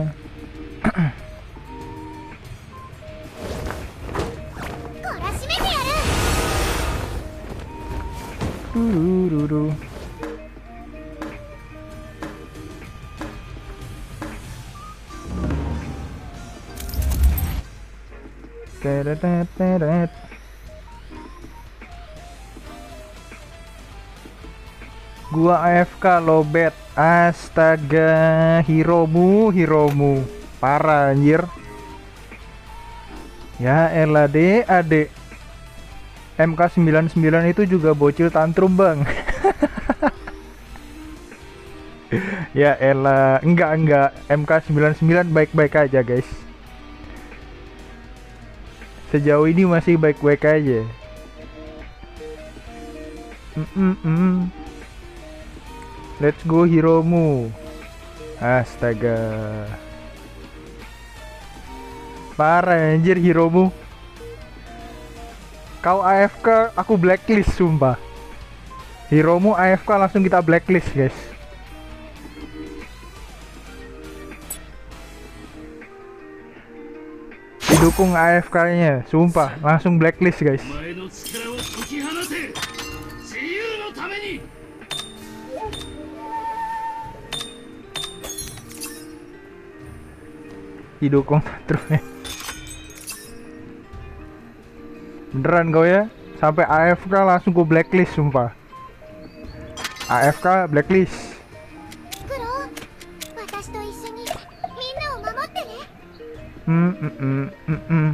Durururu. Teret teret. Gua A F K lobet. Astaga, hiromu, hiromu. Parah anjir. Ya elah deh, adek. M K sembilan puluh sembilan itu juga bocil tantrum bang. Ya elah, enggak enggak M K sembilan puluh sembilan baik-baik aja guys. Sejauh ini masih baik-baik aja. Mm-mm-mm. Let's go Hiromu. Astaga, parah anjir Hiromu. Kau A F K, aku blacklist sumpah. Hiromu A F K langsung kita blacklist guys. Didukung A F K-nya, sumpah langsung blacklist guys. Didukung terus. Beneran kau ya? Sampai A F K langsung gue blacklist sumpah. A F K blacklist. Hmm, mm, mm, mm, mm.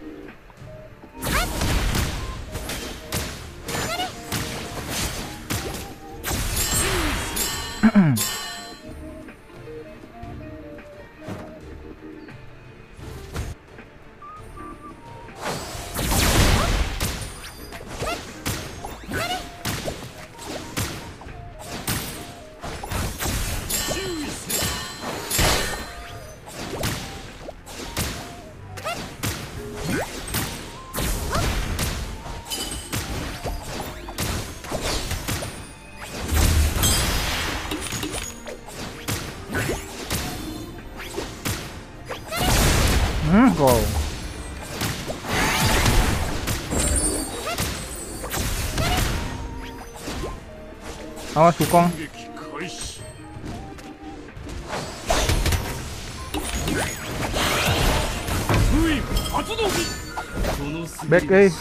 Hmm, kau. Awas Wukong. Back eh.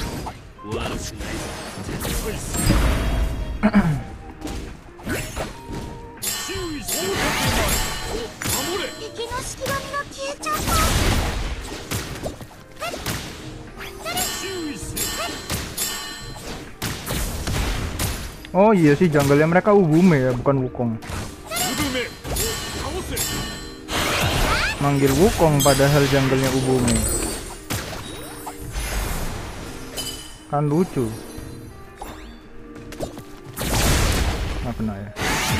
Oh iya sih, jungle-nya mereka Ubume ya, bukan Wukong. Manggil Wukong padahal jungle-nya Ubume. Kan lucu. Nggak kena ya.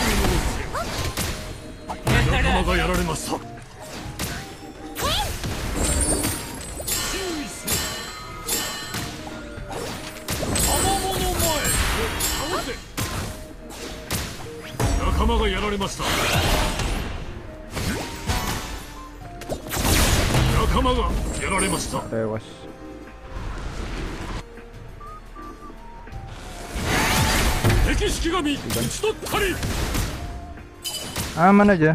Tewas. Aman aja.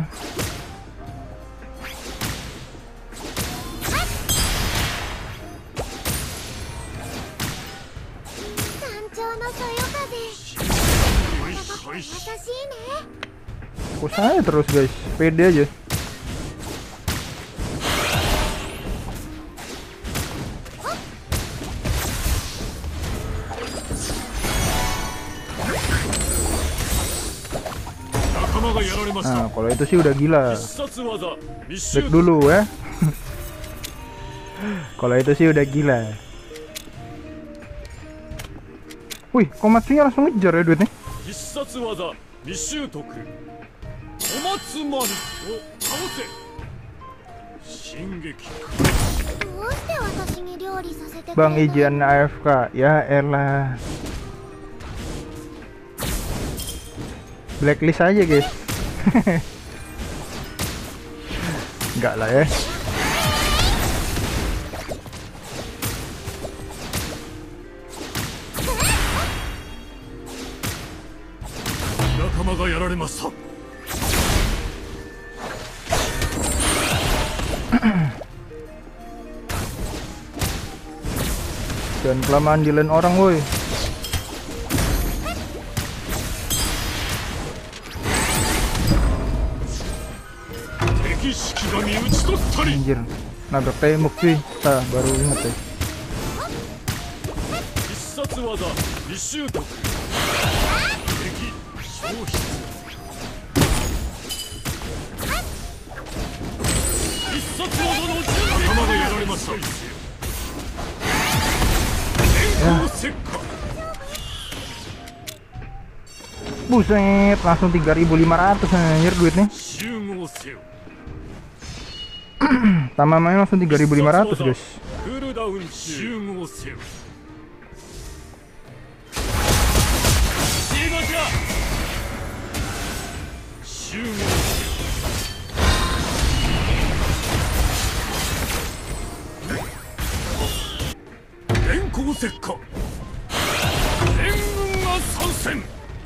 Kok saya terus guys, pede aja. Nah, kalau itu sih udah gila. Back dulu ya. Kalau itu sih udah gila. Wih, Komatsunya langsung ngejar ya duitnya. Bang Ijian A F K, ya elah. Blacklist aja guys. Enggak lah ya. Jangan kelamaan di lane orang woi. Anjir, nabrak tembok sih. Nah, baru inget ya. 仲間がやられました。電光石火。 Buset, langsung tiga ribu lima ratus anjir duitnya. 集合せよ。 Tambah main langsung tiga ribu lima ratus guys. クールダウン集合せよ。集合せよ。電光石火。全軍が参戦。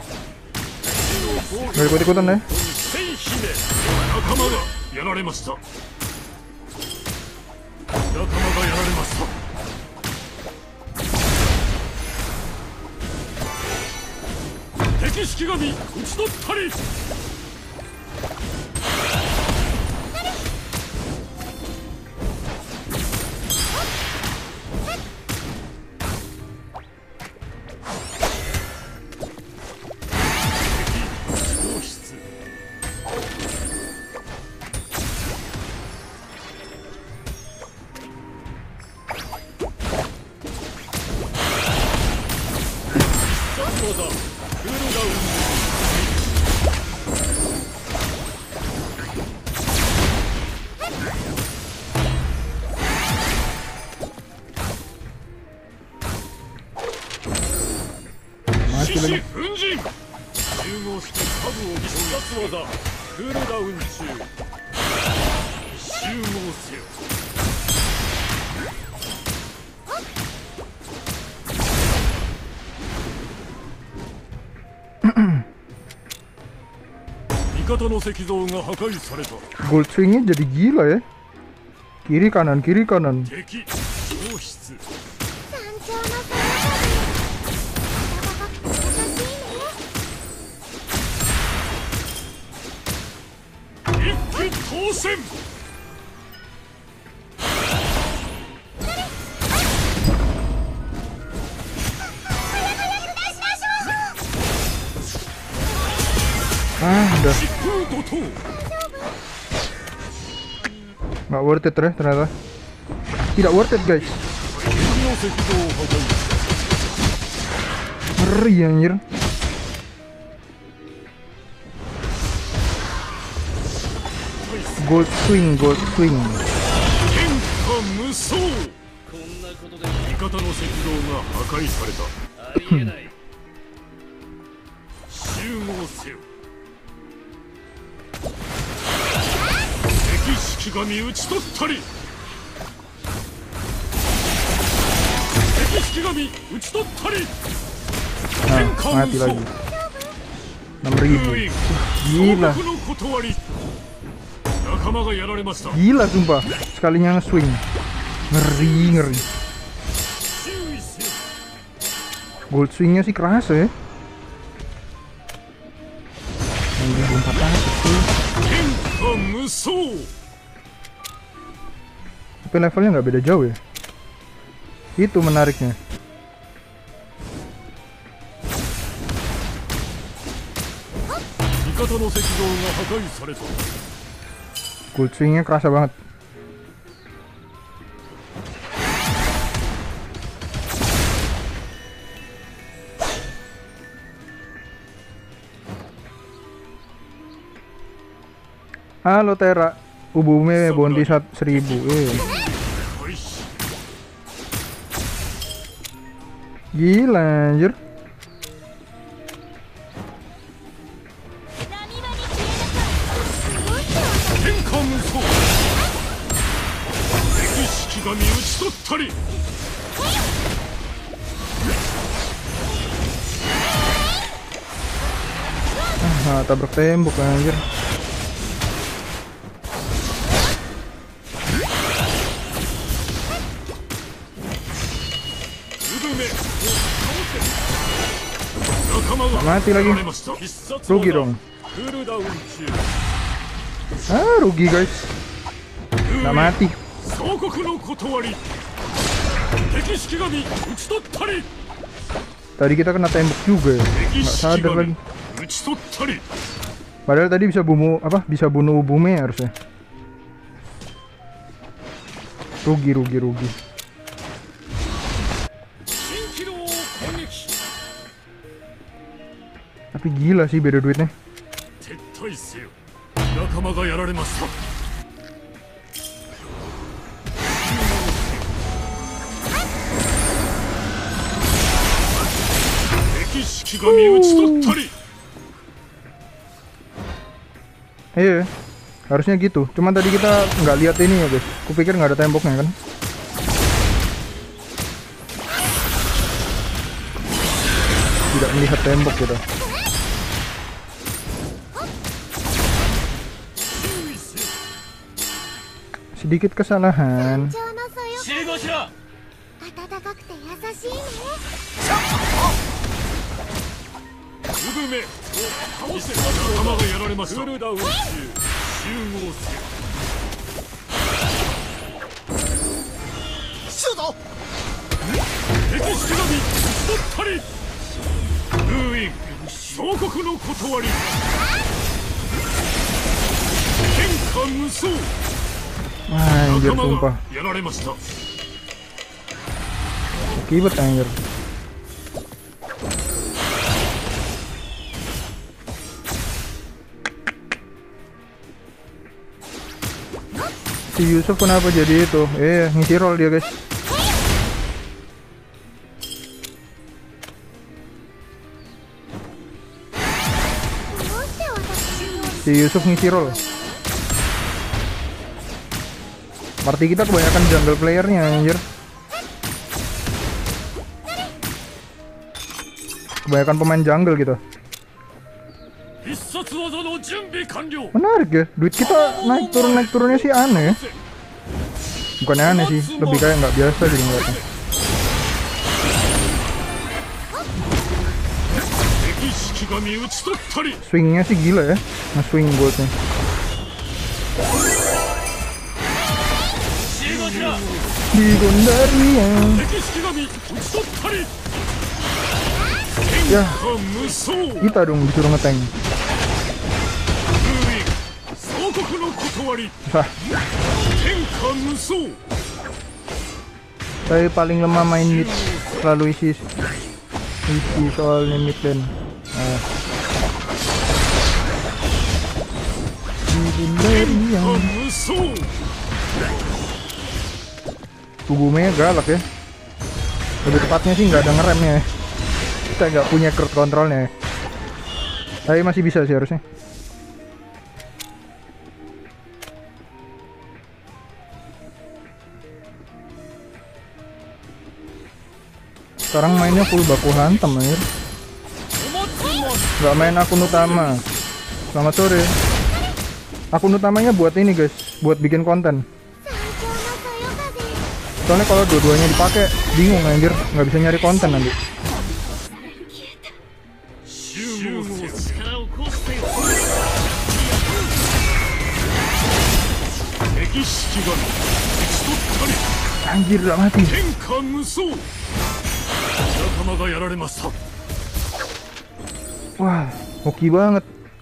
Gak ikut-ikutan deh. 戦姫。仲間がやられました。仲間がやられました。敵式神討ち取ったり。獅子奮陣。集合してサブを必殺技クールダウン中。集合せよ。味方の石像が破壊された。 Gold swingnya jadi gila ya. Kiri kanan kiri kanan. 敵消失。 一気当選。 Ah, udah. 疾風怒涛。 Nggak worth it ya ternyata. Tidak worth it guys. 敵の石像を破壊。 Ngeri anjir. Gold swing, gold swing. 天下無双。味方の石像が破壊された。ありえない。集合せよ。敵式神討ち取ったり。敵式神討ち取ったり。 Nah, mati lagi. enam ribu. 封印 Gila. 総国の断り。仲間がやられました。 Gila sumpah. Sekalinya nge-swing. Ngeri, ngeri. 注意せよ。 Gold swingnya sih kerasa ya. enam ribu empat ratus sih. 天下無双。 Tapi levelnya nggak beda jauh ya. Itu menariknya. Gold swingnya kerasa banget. Halo Tera, Ubume bondi seribu. Eh. Gila anjir. Ah, tabrak tembok anjir. Mati lagi. Rugi dong. Ah, rugi guys. Nggak mati. Tadi kita kena tembok juga ya. Nggak sadar lagi. Padahal tadi bisa bunuh apa? Bisa bunuh Ubume harusnya. Rugi, rugi, rugi. 蜃気楼を攻撃 Tapi gila sih beda duitnya. 撤退せよ仲間がやられました 敵式神討ち取ったり Iya, harusnya gitu. Cuman tadi kita nggak lihat ini ya guys. Kupikir nggak ada temboknya kan. Tidak melihat tembok gitu. Sedikit kesalahan. ちょうのそよ集合しろ。 暖かくて優しいねウブメ倒せ仲間がやられましたクールダウン中集合せよ敵式神討ち取ったり封印総国の断り天下無双 Anjir 仲間 sumpah. がやられました Kibet anjir. Si Yusuf kenapa jadi itu? Eh, ngisi roll dia guys. Si Yusuf ngisi roll. Party kita kebanyakan jungle playernya anjir. Kebanyakan pemain jungle gitu. 必殺技の準備完了 Menarik ya, duit kita naik turun naik turunnya sih aneh ya. Bukannya aneh sih, lebih kayak nggak biasa gitu ngeliatnya. 敵式神討ち取ったり Swingnya sih gila ya, nge-swing goldnya. 集合しろ。 Di Gondaria. 敵式神討ち取ったり Ya, 天下無双 kita dong disuruh ngeteng. 封印総国の断り Sah, 天下無双 saya paling lemah main mid, selalu isi isi soalnya mid lane. Nah. Di Gondaria. 無双 Tubuhnya galak ya. Lebih tepatnya sih nggak ada ngeremnya ya. Kita nggak punya crowd controlnya ya. Tapi masih bisa sih harusnya. Sekarang mainnya full baku hantam aja. Nggak main akun utama. Selamat sore. Akun utamanya buat ini guys, buat bikin konten. 最強のそよ風 Soalnya kalau dua-duanya dipakai bingung anjir, nggak bisa nyari konten nanti. 集合せよ力をこしてよ。 敵式神討ち取ったり Anjir nggak mati. 天下無双仲間がやられました Wah, hoki banget.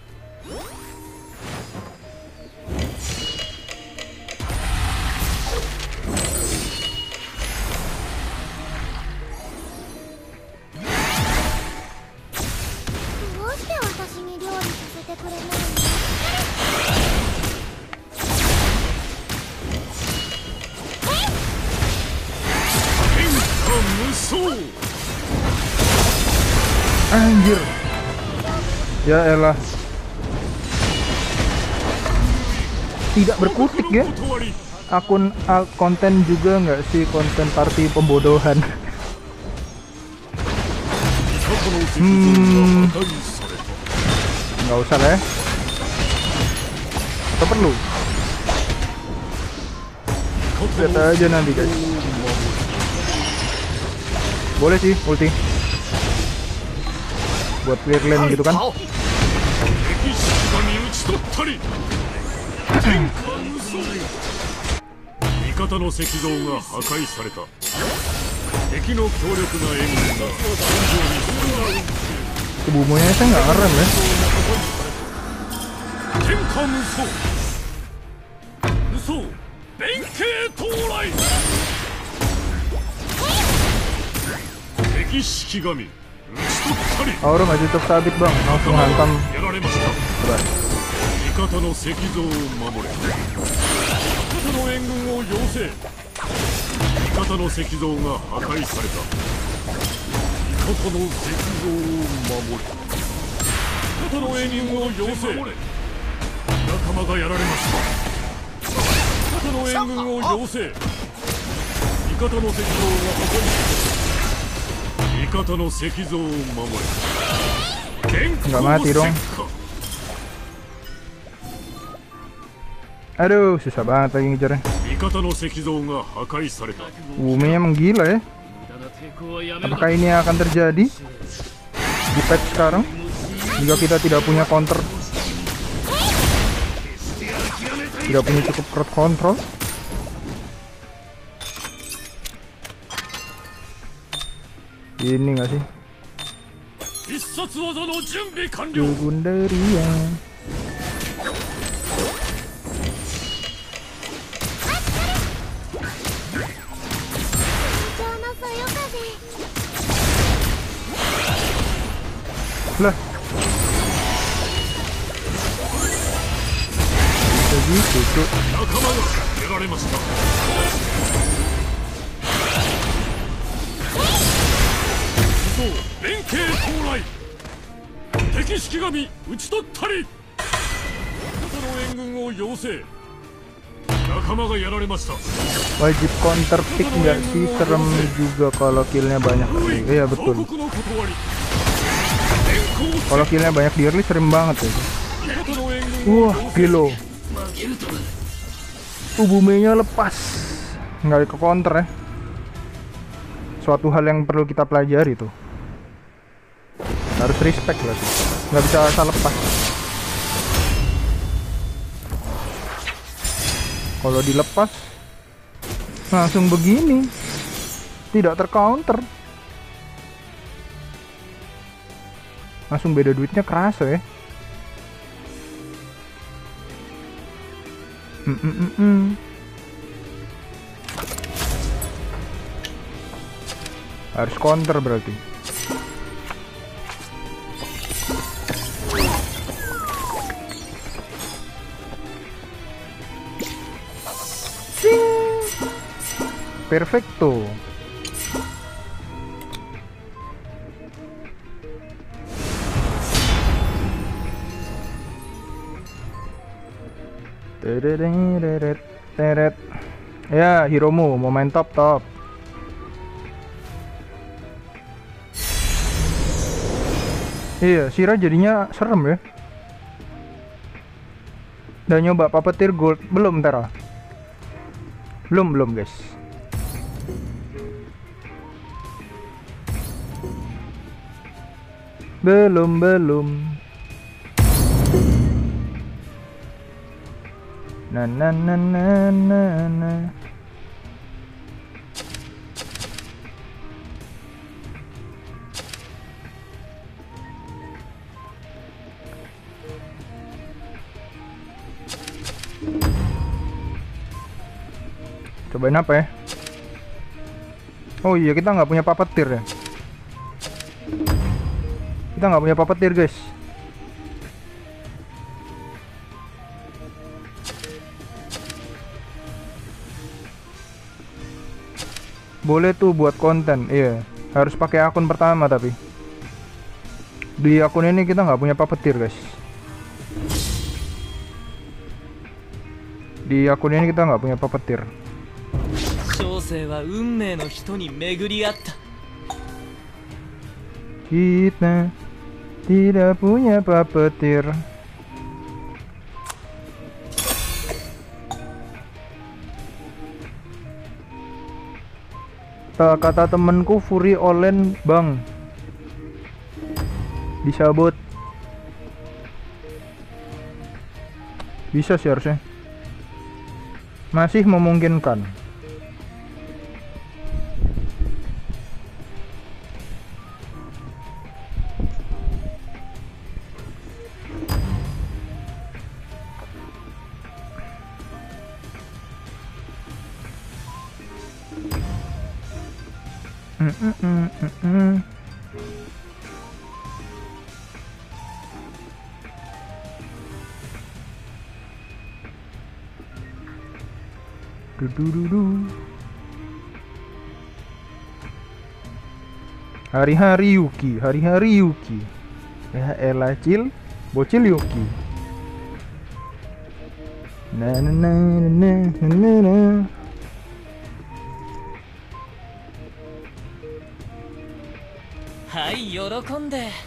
Anjir. Ya elah. Tidak berkutik ya. Akun al- konten juga nggak sih, konten party pembodohan. Hmm. Nggak usah lah ya. Atau perlu? Lihat aja nanti guys. Boleh sih ulti. Buat clear lane gitu kan. 敵式神討ち取ったり天下無双味方の石像が破壊された敵の強力な援軍が戦場に Tubuhnya saya nggak ngerem ya. 天下無双無双弁慶到来敵式神討ち取ったり Aura nggak cukup sabit bang, langsung hantam. やられました Coba. 味方の石像を守れ味方の援軍を要請味方の石像が破壊された味方の石像を守れ味方の援軍を要請仲間がやられました味方の援軍を要請味方の石像が破壊された味方の石像を守れ Nggak mati dong. Aduh, susah banget lagi ngejarnya. 味方の石像が破壊された Umi emang gila ya. Apakah ini akan terjadi di patch sekarang jika kita tidak punya counter, tidak punya cukup crowd control? Ini nggak sih? 必殺技の準備完了 Segundaria. Lah. Bisa gitu tuh. 仲間がやられましたそう弁慶到来敵式神討ち取ったり味方の援軍を要請仲間がやられました Wajib counter pick nggak sih? Serem juga kalau killnya banyak. Iya betul. 報告の断り Kalau killnya banyak di early serem banget ya. 味方の援軍を Wah, kilo. Ubumenya lepas, nggak ke counter ya. Suatu hal yang perlu kita pelajari tuh. Harus respect lah sih. Nggak bisa asal lepas. Kalau dilepas langsung begini, tidak tercounter. Langsung beda duitnya kerasa ya. Mm -mm -mm -mm. Harus counter berarti. Perfecto. Teret, teret. Ya, Hiromu mau main top top. Iya, Shira jadinya serem ya. Udah nyoba puppeteer gold belum Tera? Belum belum guys. Belum belum. Na na na na na na. Cobain apa ya? Oh iya, kita nggak punya puppeteer ya. Kita nggak punya puppeteer guys. Boleh tuh buat konten, iya. Harus pakai akun pertama tapi di akun ini kita nggak punya puppeteer guys. Di akun ini kita nggak punya puppeteer. Kita tidak punya puppeteer. Kata temenku Fury Olen bang, disabot. Bisa sih harusnya, masih memungkinkan. Mm, mm, mm, mm, mm. Du, du, du, du. Hari-hari Yuki, hari-hari Yuki. Ya elah cil, bocil Yuki. Na na na na na na na. Hai, 喜んで。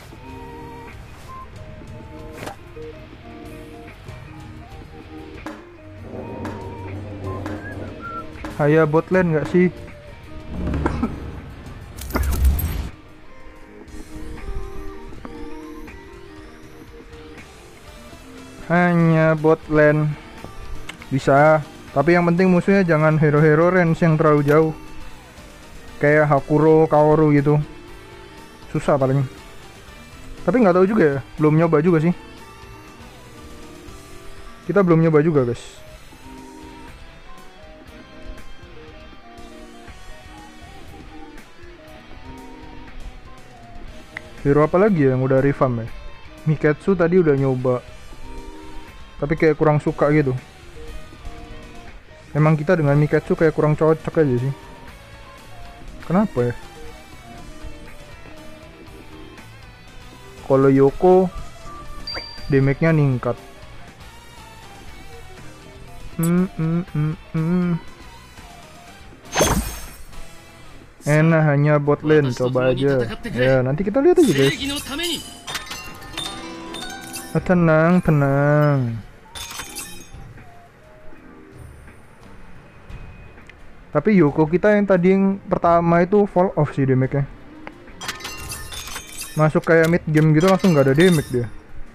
Haya bot lane nggak sih? Hanya bot lane bisa, tapi yang penting musuhnya jangan hero-hero range yang terlalu jauh, kayak Hakuro, Kaoru gitu. Susah paling. Tapi nggak tahu juga ya, belum nyoba juga sih. Kita belum nyoba juga guys. Hero apa lagi ya yang udah revamp ya? Miketsu tadi udah nyoba, tapi kayak kurang suka gitu. Emang kita dengan Miketsu kayak kurang cocok aja sih. Kenapa ya? Kalau Yoko damage-nya ningkat. Hmm, hmm, hmm, hmm. Enak hanya bot lane, coba aja. Ya, nanti kita lihat aja guys. Ah, tenang, tenang. Tapi Yoko kita yang tadi yang pertama itu fall off sih damage-nya. Masuk kayak mid game gitu langsung nggak ada damage dia.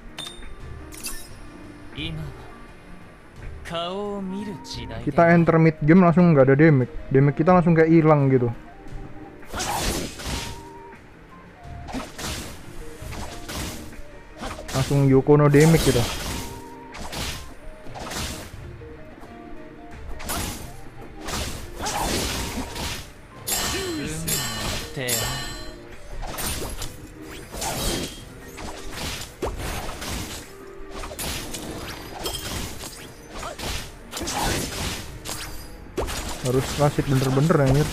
Kita enter mid game langsung nggak ada damage. Damage kita langsung kayak hilang gitu. Langsung Yoko no damage gitu. Harus klasik bener-bener anjir.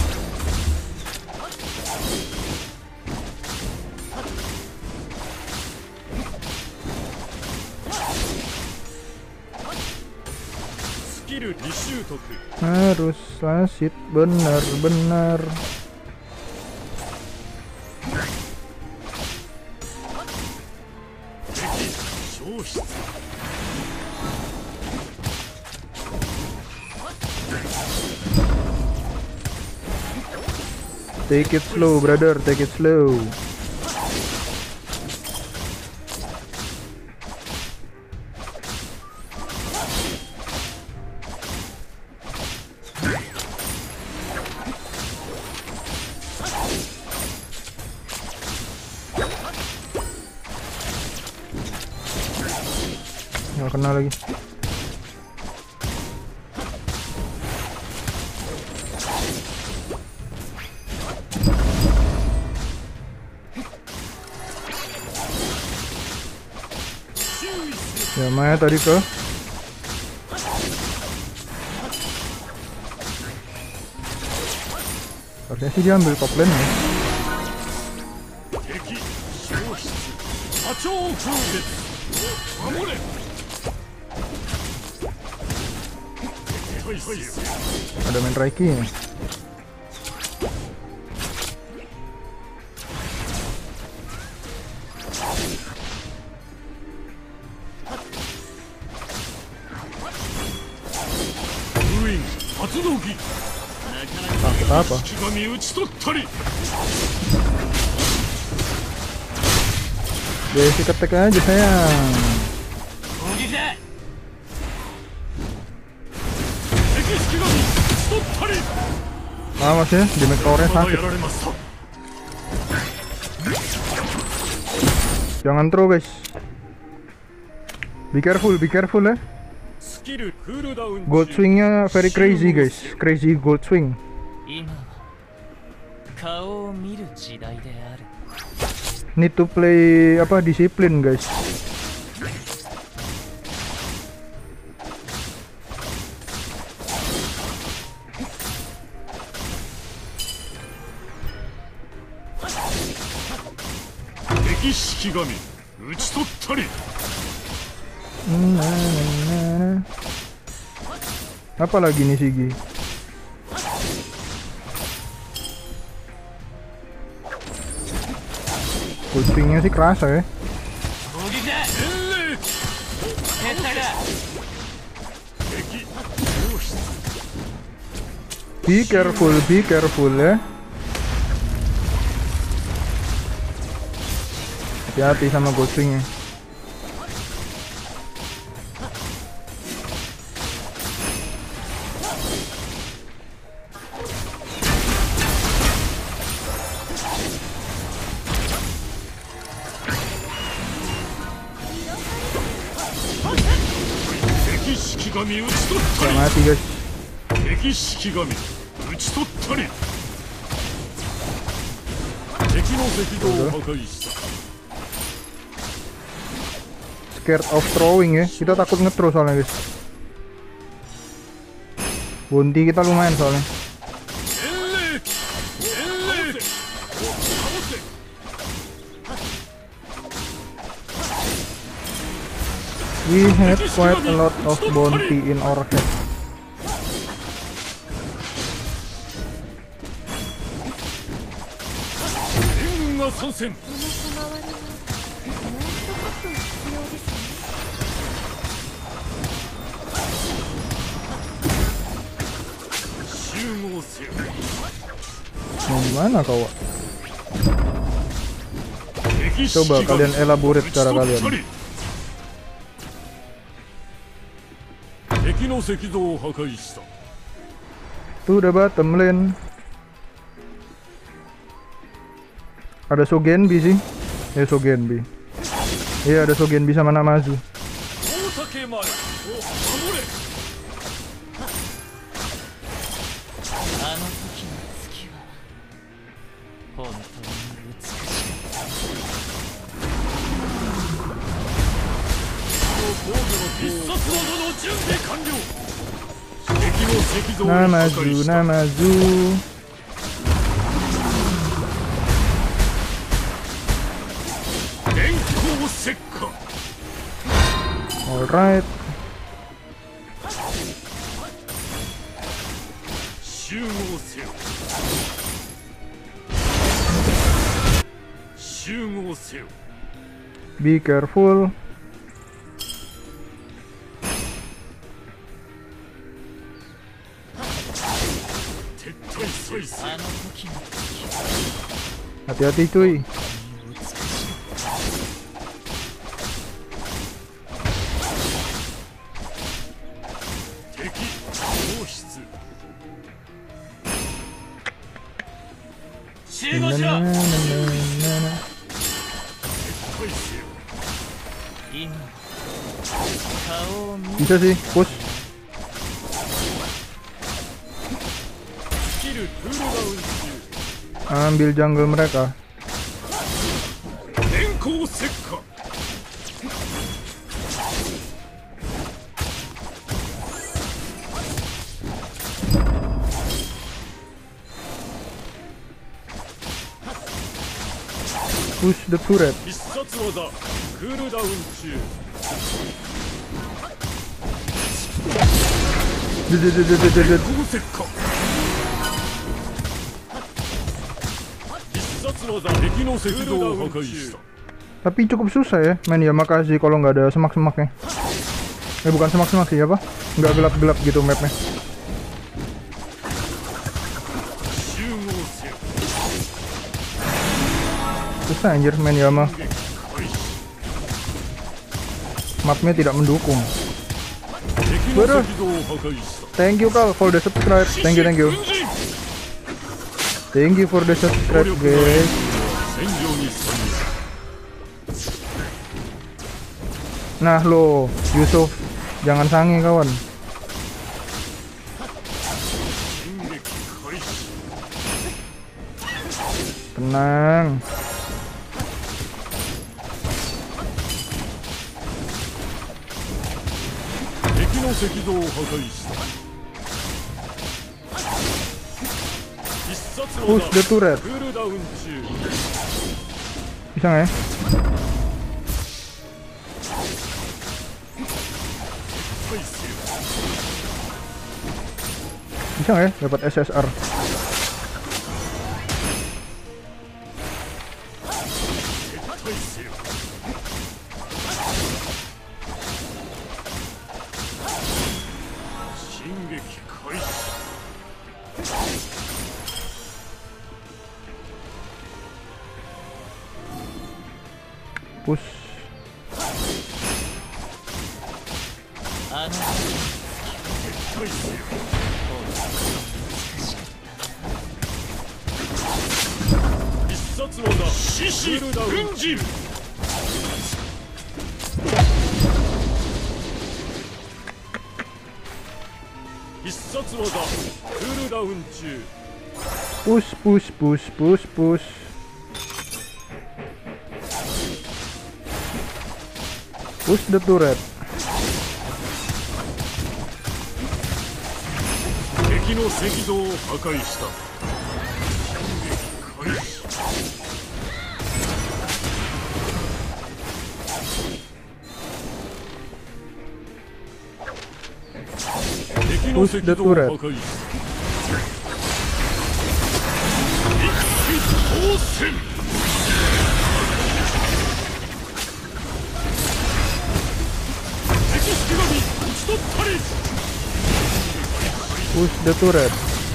Harus klasik bener-bener. Take it slow, brother. Take it slow. Nggak kena lagi. Ya Maya tadi ke harusnya sih dia ambil top lane ya. Ada main Raiki ya. Takut apa? Basic attack aja sayang. Awas ya, damage core-nya sakit. Jangan throw guys. Be careful, be careful ya. Gold swingnya very crazy guys, crazy gold swing. 顔を見る時代である。 Need to play apa disiplin guys. Nah, nah, nah. Apa lagi nih Shigi? Kucingnya sih kerasa ya. Be careful, be careful ya. Hati-hati sama kucingnya. Gak mati guys. Scared of throwing ya. Kita takut nge-throw soalnya guys. Bounty kita lumayan soalnya. We had quite a lot of bounty in our head. Mau gimana kau? Coba kalian elaborate cara kalian. Tuh udah bottom lane. Ada Sogenbi sih. Ya Sogenbi. Iya ada Sogenbi sama Namazu. Namazu, Namazu. Alright. Be careful. Hati-hati cuy. Nah, nah, nah, nah, nah. Bisa sih, push. Ambil jungle mereka. Push the turret. Tapi cukup susah ya main ya, makasih kalau nggak ada semak-semaknya. Eh bukan semak-semak sih apa? Nggak gelap-gelap gitu mapnya. Susah anjir main Yama. Mapnya tidak mendukung. Waduh. Thank you Kal for the subscribe. Thank you, thank you. Thank you for the subscribe guys. Nah lo Yusuf, jangan sange kawan. tenang. Push the turret. Bisa nggak ya? Bisa nggak ya dapat S S R? Push. Push, push, push, push, push. Push the turret. Push the turret. Push the turret.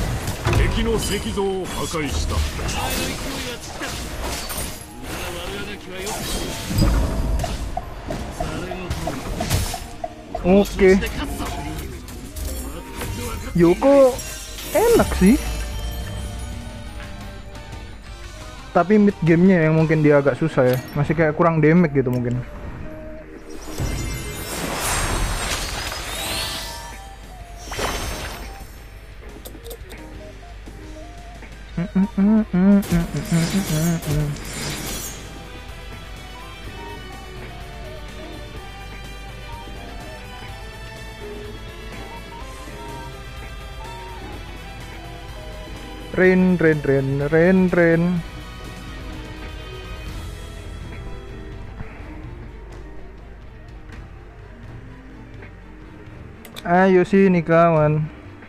Oke. Yoko enak sih. Tapi mid gamenya yang mungkin dia agak susah ya. Masih kayak kurang damage gitu mungkin. Rain, rain, rain, rain, rain. Ayo sini kawan.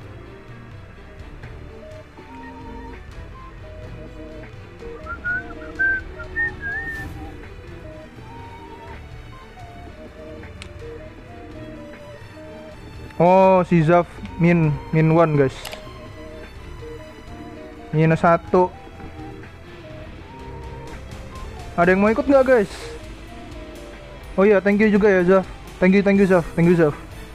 Oh, si Zaf min min one guys. Minus satu. Ada yang mau ikut nggak guys? Oh iya, thank you juga ya Zaf. Thank you, thank you Zaf, thank you Zaf.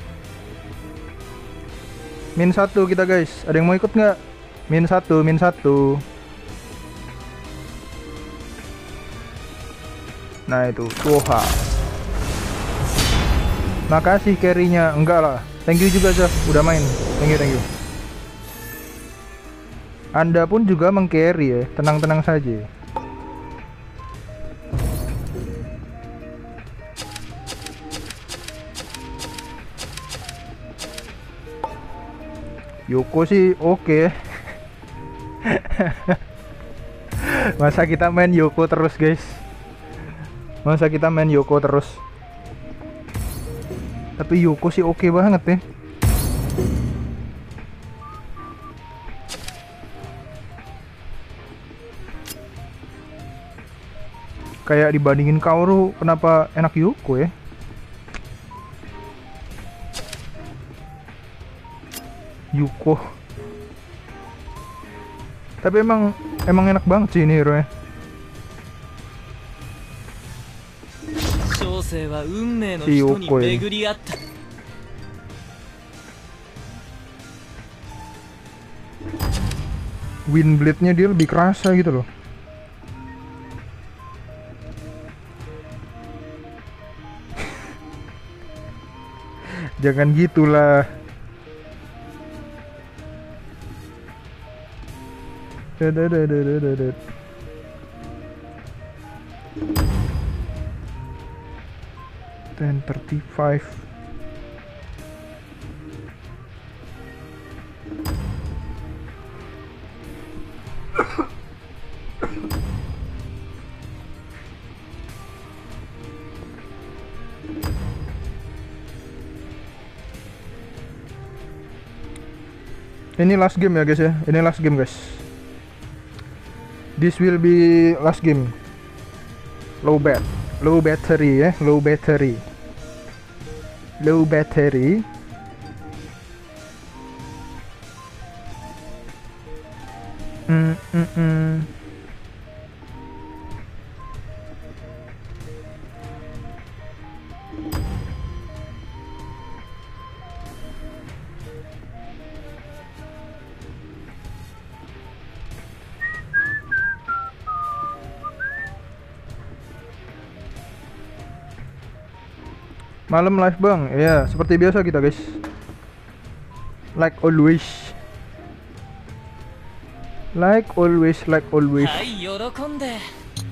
Min satu kita guys. Ada yang mau ikut nggak? Min satu, min satu. Nah itu, Soha. Makasih carry-nya. Enggak lah. Thank you juga Zaf, udah main. Thank you, thank you. Anda pun juga meng-carry ya, tenang-tenang saja. Yoko sih oke. Okay. Masa kita main Yoko terus guys? Masa kita main Yoko terus? Tapi Yoko sih oke okay banget ya. Kayak dibandingin Kaoru, kenapa enak Yoko ya? Yuko. Tapi emang emang enak banget sih ini hero ya. Si Yuko ya. Wind blade-nya dia lebih kerasa gitu loh. Jangan gitulah. ten thirty-five. Ini last game ya guys ya. Ini last game guys. This will be last game. Low bat, low battery ya, low battery. Low battery. Mm -mm -mm. Malam live bang, ya seperti biasa kita guys. Like always, like always, like always. はい喜んで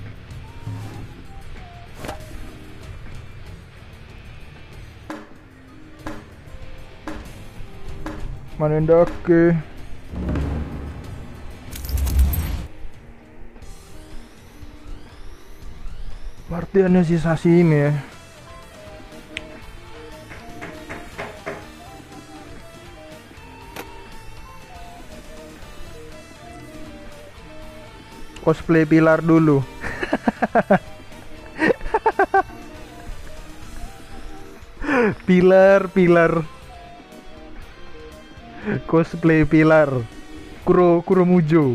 Manendake. Martiannya si Sashimi ya. Cosplay pilar dulu. Pilar, pilar. Cosplay pilar. Kuro Kuromujo.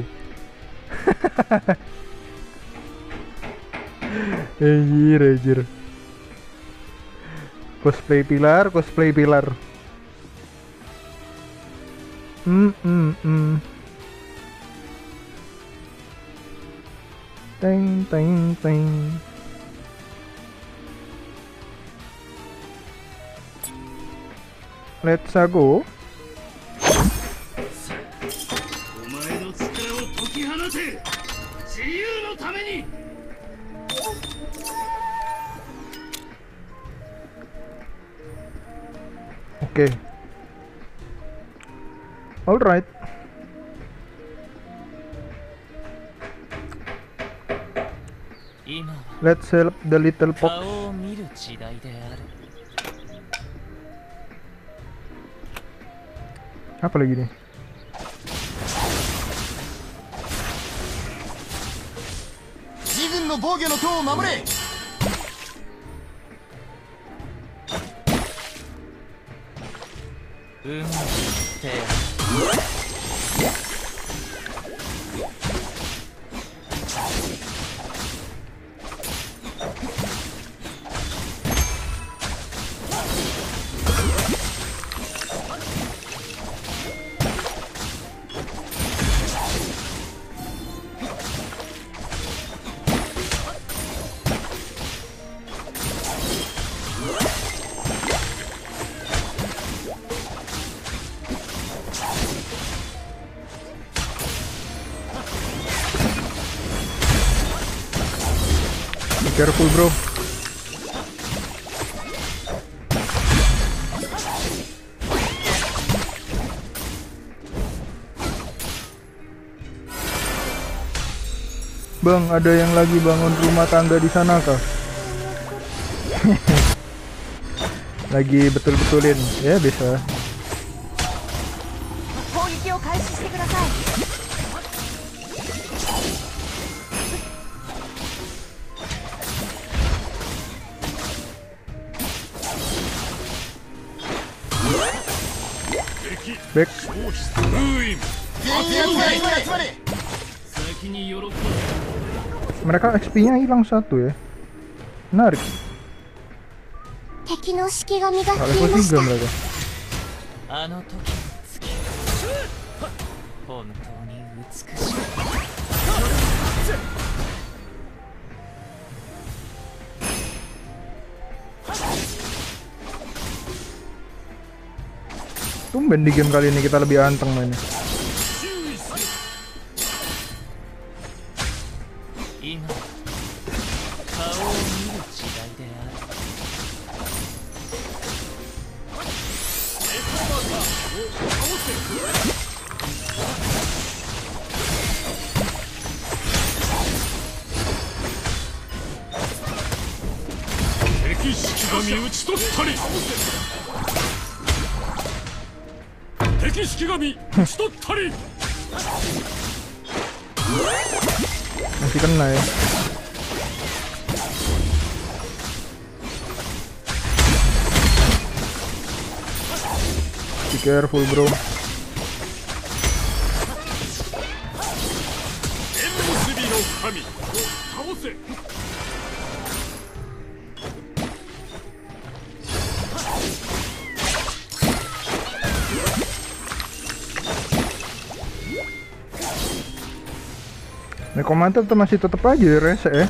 Anjir, anjir. Cosplay pilar, cosplay pilar. Hmm, hmm, hmm. Teng, teng, teng. Let's go. お前の力を解き放て、自由のために。 Oke. Alright. Let's help the little fox. 顔を見る時代である Apa lagi nih? 運命って Be careful bro. Bang, ada yang lagi bangun rumah tangga di sana kah? Lagi betul-betulin, ya bisa. 攻撃を開始してください。 Back. 封印。先に喜ぶ。 Mereka X P-nya hilang satu ya. Menarik. 敵の式神が Nggak 消え level まし tiga た。 mereka. あの時の月本当に美しい Tumben di game kali ini kita lebih anteng mainnya. 今顔を見る時代である打ち取ったり敵式神打ち取ったり masih kena ya. Be careful bro. 神倒せ Necromancer tuh masih tetap aja rese ya.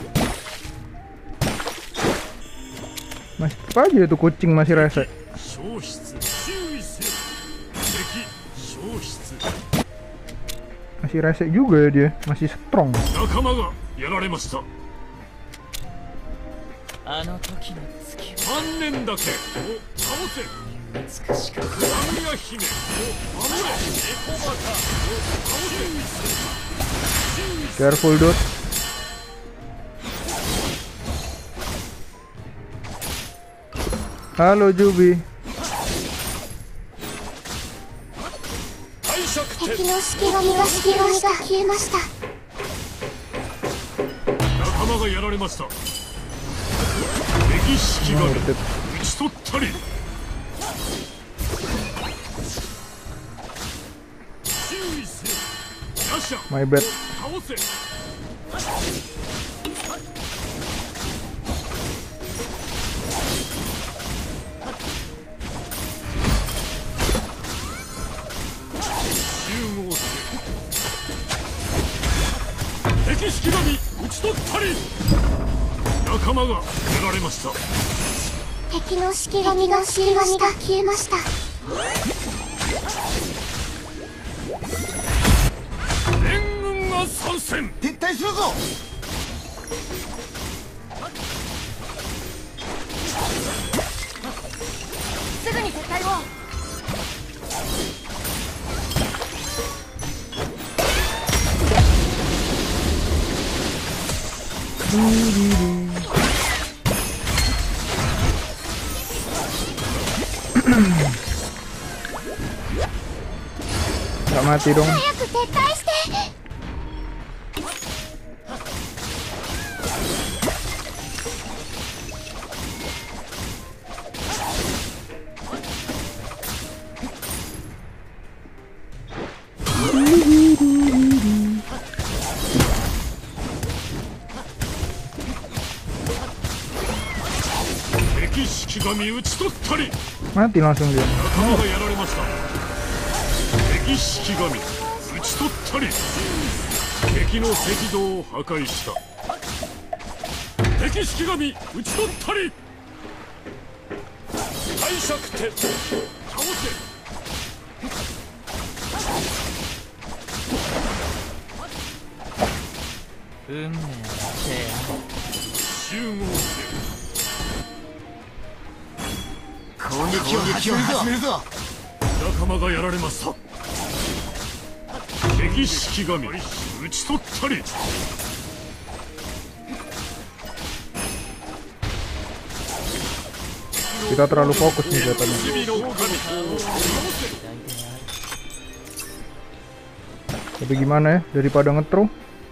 Masih tetap aja itu kucing masih rese. Masih rese juga ya dia, masih strong. Careful dude. Halo Jubi. 敵の式神が式神が消えました。 仲間がやられました。敵式神打ち取ったり。注意せよ。ラシャ。 My bad. 倒せ。敵式神打ち取ったり仲間がやられました敵の式神が式神が消えました援軍が参戦撤退するぞすぐに撤退を Gak mati dong. 早く撤退して敵式神打ち取ったり Mati langsung dia. 仲間がやられました敵式神打ち取ったり敵の石像を破壊した敵式神打ち取ったり帝釈天倒せ運命の提案集合せ攻撃を始めるぞ仲間がやられました敵式神打ち取ったり Kita terlalu fokus nih kelihatannya. Tapi gimana ya, daripada ngetru.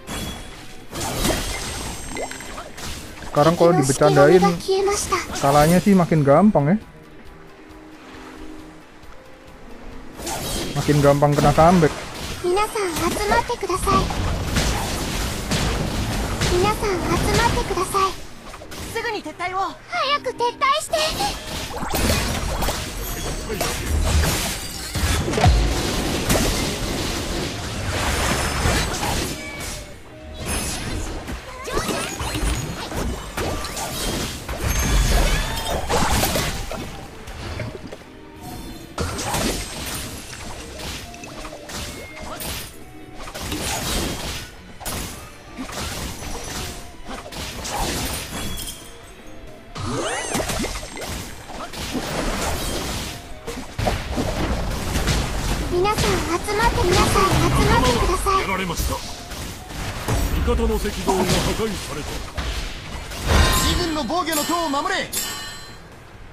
Sekarang kalau dibecandain kalahnya sih makin gampang ya. Makin gampang kena comeback. 皆さん集まってください皆さん集まってくださいすぐに撤退を早く撤退して皆さん集まって皆さん集まってくださいやられました味方の石像が破壊された自軍の防御の塔を守れ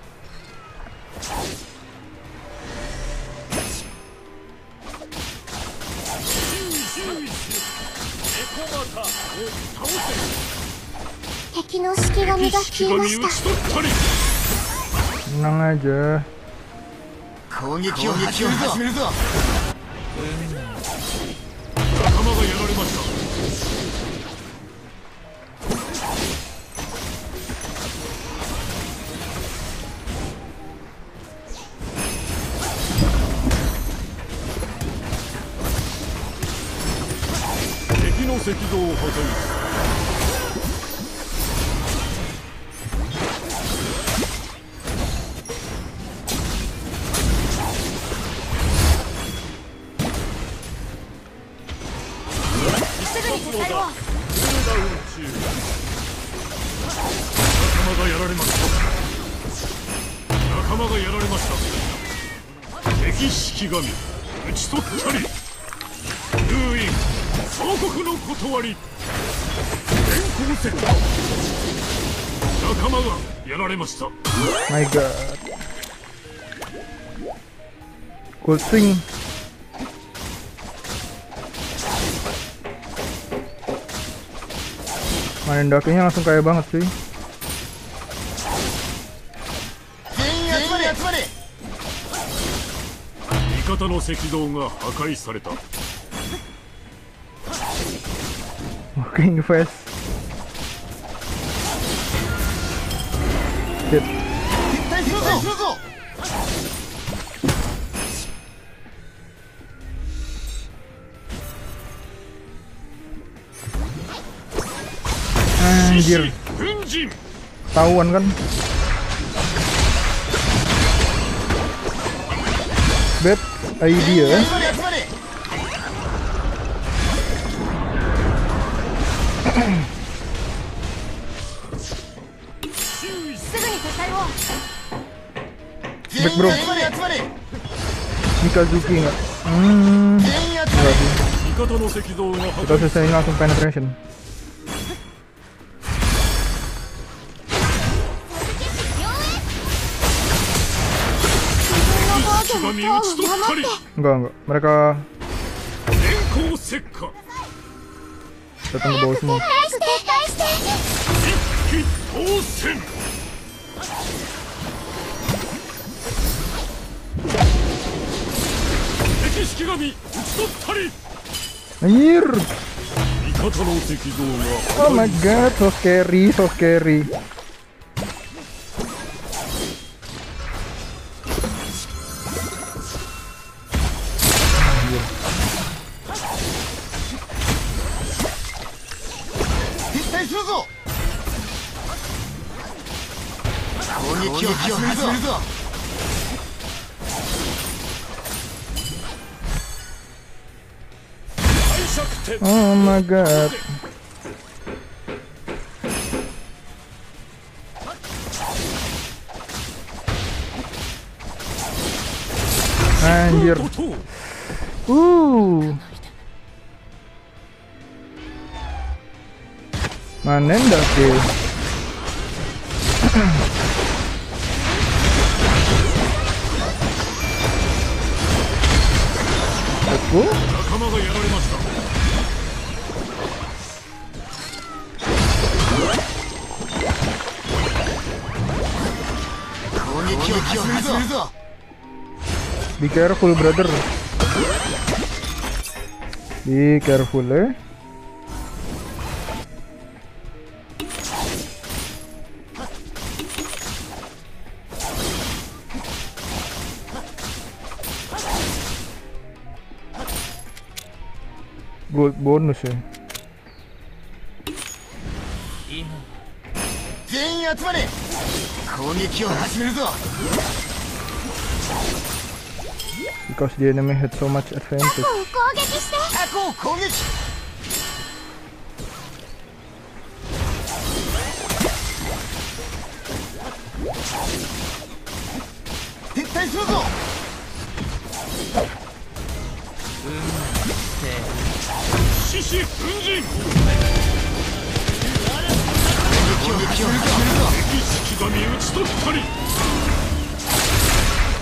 敵の式神が消えました。 Tenang aja. 攻撃を始めるぞ。 仲間がやられました。敵の石像を破壊。 仲間がやられました。仲間がやられました。敵式神討ち取ったり。封印総国の断り。電光石火。仲間がやられました。 My God. Cool swing. Main dakinya langsung kaya banget cuy. 味方の石像が破壊された。 Walking fast. Hit. Anjir. Tahuan kan? Bad idea. Back bro. Mikazuki nggak? Hmm. Enggak sih. Kita selesaiin langsung penetration. Enggak, enggak. Mereka datang ke bawah semua. Anjir. Oh my god, so scary, so scary. Oh my god. Anjir. Uh. Mana ndak sih? Aku? Be careful, brother. Be careful, eh. Gold bonus ya. Because the enemy had so much advantage.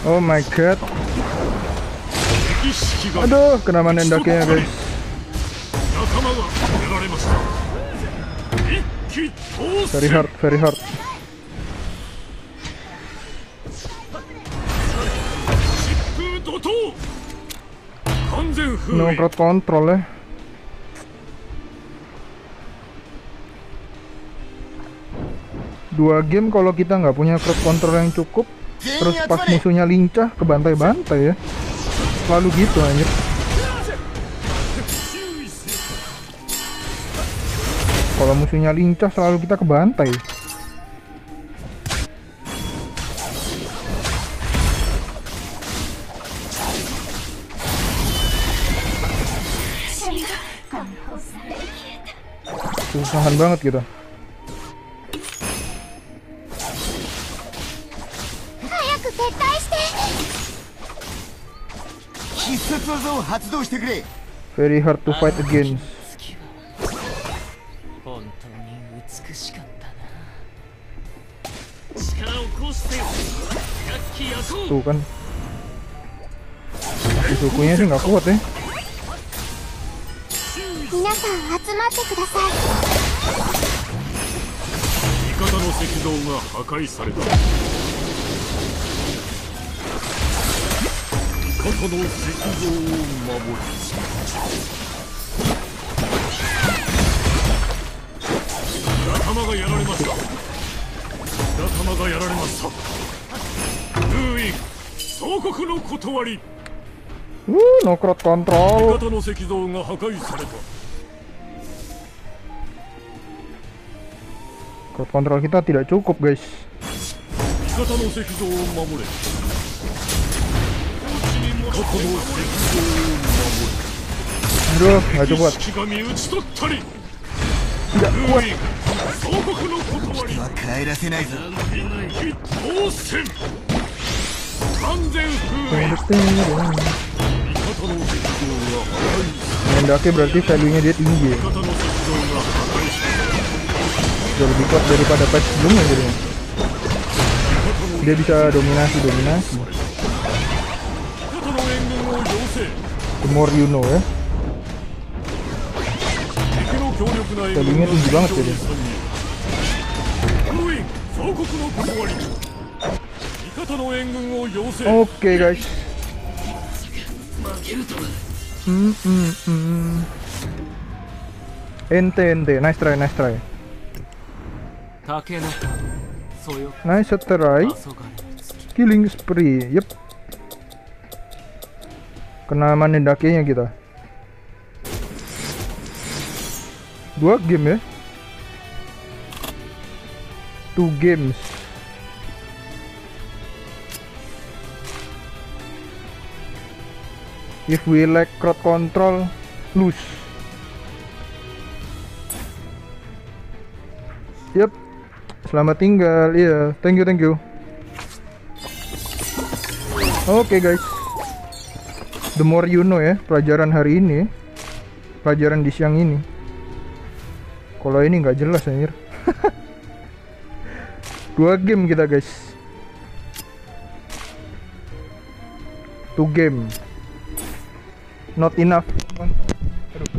Oh my god. 意識が Aduh, kena menendaknya guys. 仲間がやられました。一気当 Very 選。 hard, very hard. 疾風怒涛。完全封 No 印。 crowd control ya. Dua game kalau kita nggak punya crowd control yang cukup, terus pas musuhnya lincah kebantai-bantai ya. Selalu gitu anjir. Kalau musuhnya lincah selalu kita kebantai. Susahan banget gitu. 早く撤退して。 必殺技を発動してくれ。 Very hard to fight against. 月は本当に美しかったな。 力を行使せよ。百鬼夜行。 Tuh kan. Sukunya sih nggak kuat ya. 皆さん集まってください。 味方の石像が破壊された。味方の石像を守る。仲間がやられました。仲間がやられました。封印総国の断り。 Uh, no crowd 味 control. 方の石像が破壊された。 Crowd control kita tidak cukup guys. 味方の石像を守れ。味方の石像を守れ。 Aduh, nggak cukup. 意識が身打ち取ったり。 Tidak 封 kuat. 印総国の断り。 は帰らせないぞ。 一当選。完全封印。味方の石像が破壊さ Mendaki berarti value-nya dia tinggi ya. れた。味方の石像が破壊された。 Udah lebih kuat daripada patch sebelumnya jadinya. Dia bisa dominasi-dominasi. 味方の援軍を要請。 The more you know ya. 敵の強力な援 Value-nya 軍 tinggi が banget 戦 ya 場 dia. に参入。封印総国の断り。味方の援軍を要請。 Oke guys. Hmm, hmm, hmm. Ente ente, nice try, nice try, 竹のそよ nice try. 黄昏の月 Killing spree, yep. Kena mendakinya kita. Dua game ya. Two games. If we lack crowd control, lose. Yep. Selamat tinggal. Iya, yeah. Thank you, thank you. Oke okay, guys. The more you know ya, pelajaran hari ini. Pelajaran di siang ini. Kalau ini nggak jelas anjir. Dua game kita guys. Two game. Not enough. Aduh.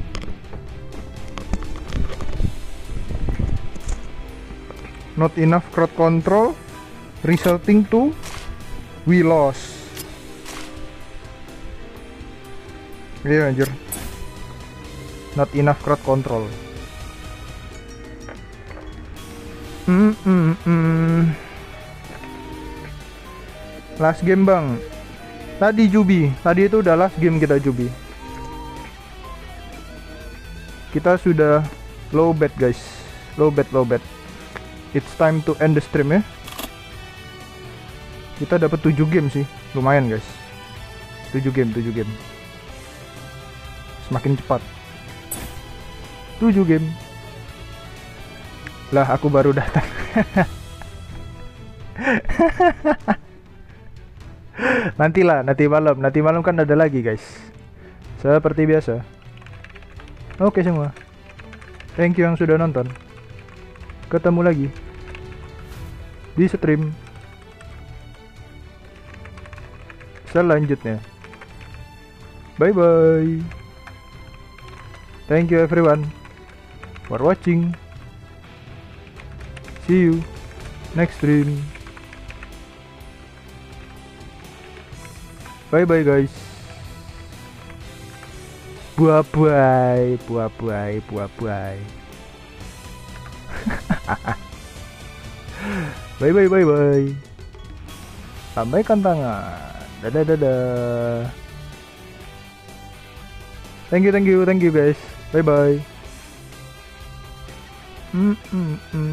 Not enough crowd control, resulting to we lost. Iya yeah, anjir. Not enough crowd control. Hmm, hmm, hmm. Last game bang. Tadi Jubi, tadi itu udah last game kita Jubi. Kita sudah low bet guys, low bet low bet. It's time to end the stream ya. Kita dapat tujuh game sih, lumayan guys. tujuh game, tujuh game. Semakin cepat. tujuh game. Lah aku baru datang. Nantilah, nanti malam, nanti malam kan ada lagi guys. Seperti biasa. Oke semua. Thank you yang sudah nonton. Ketemu lagi di stream. selanjutnya. Bye bye. Thank you everyone for watching. See you next stream. Bye bye guys. Buah bye, buah bye, buah bye. Bye bye bye bye. Lambaikan tangan. Dadah dadah. Thank you thank you thank you guys. Bye bye. Mm -mm -mm.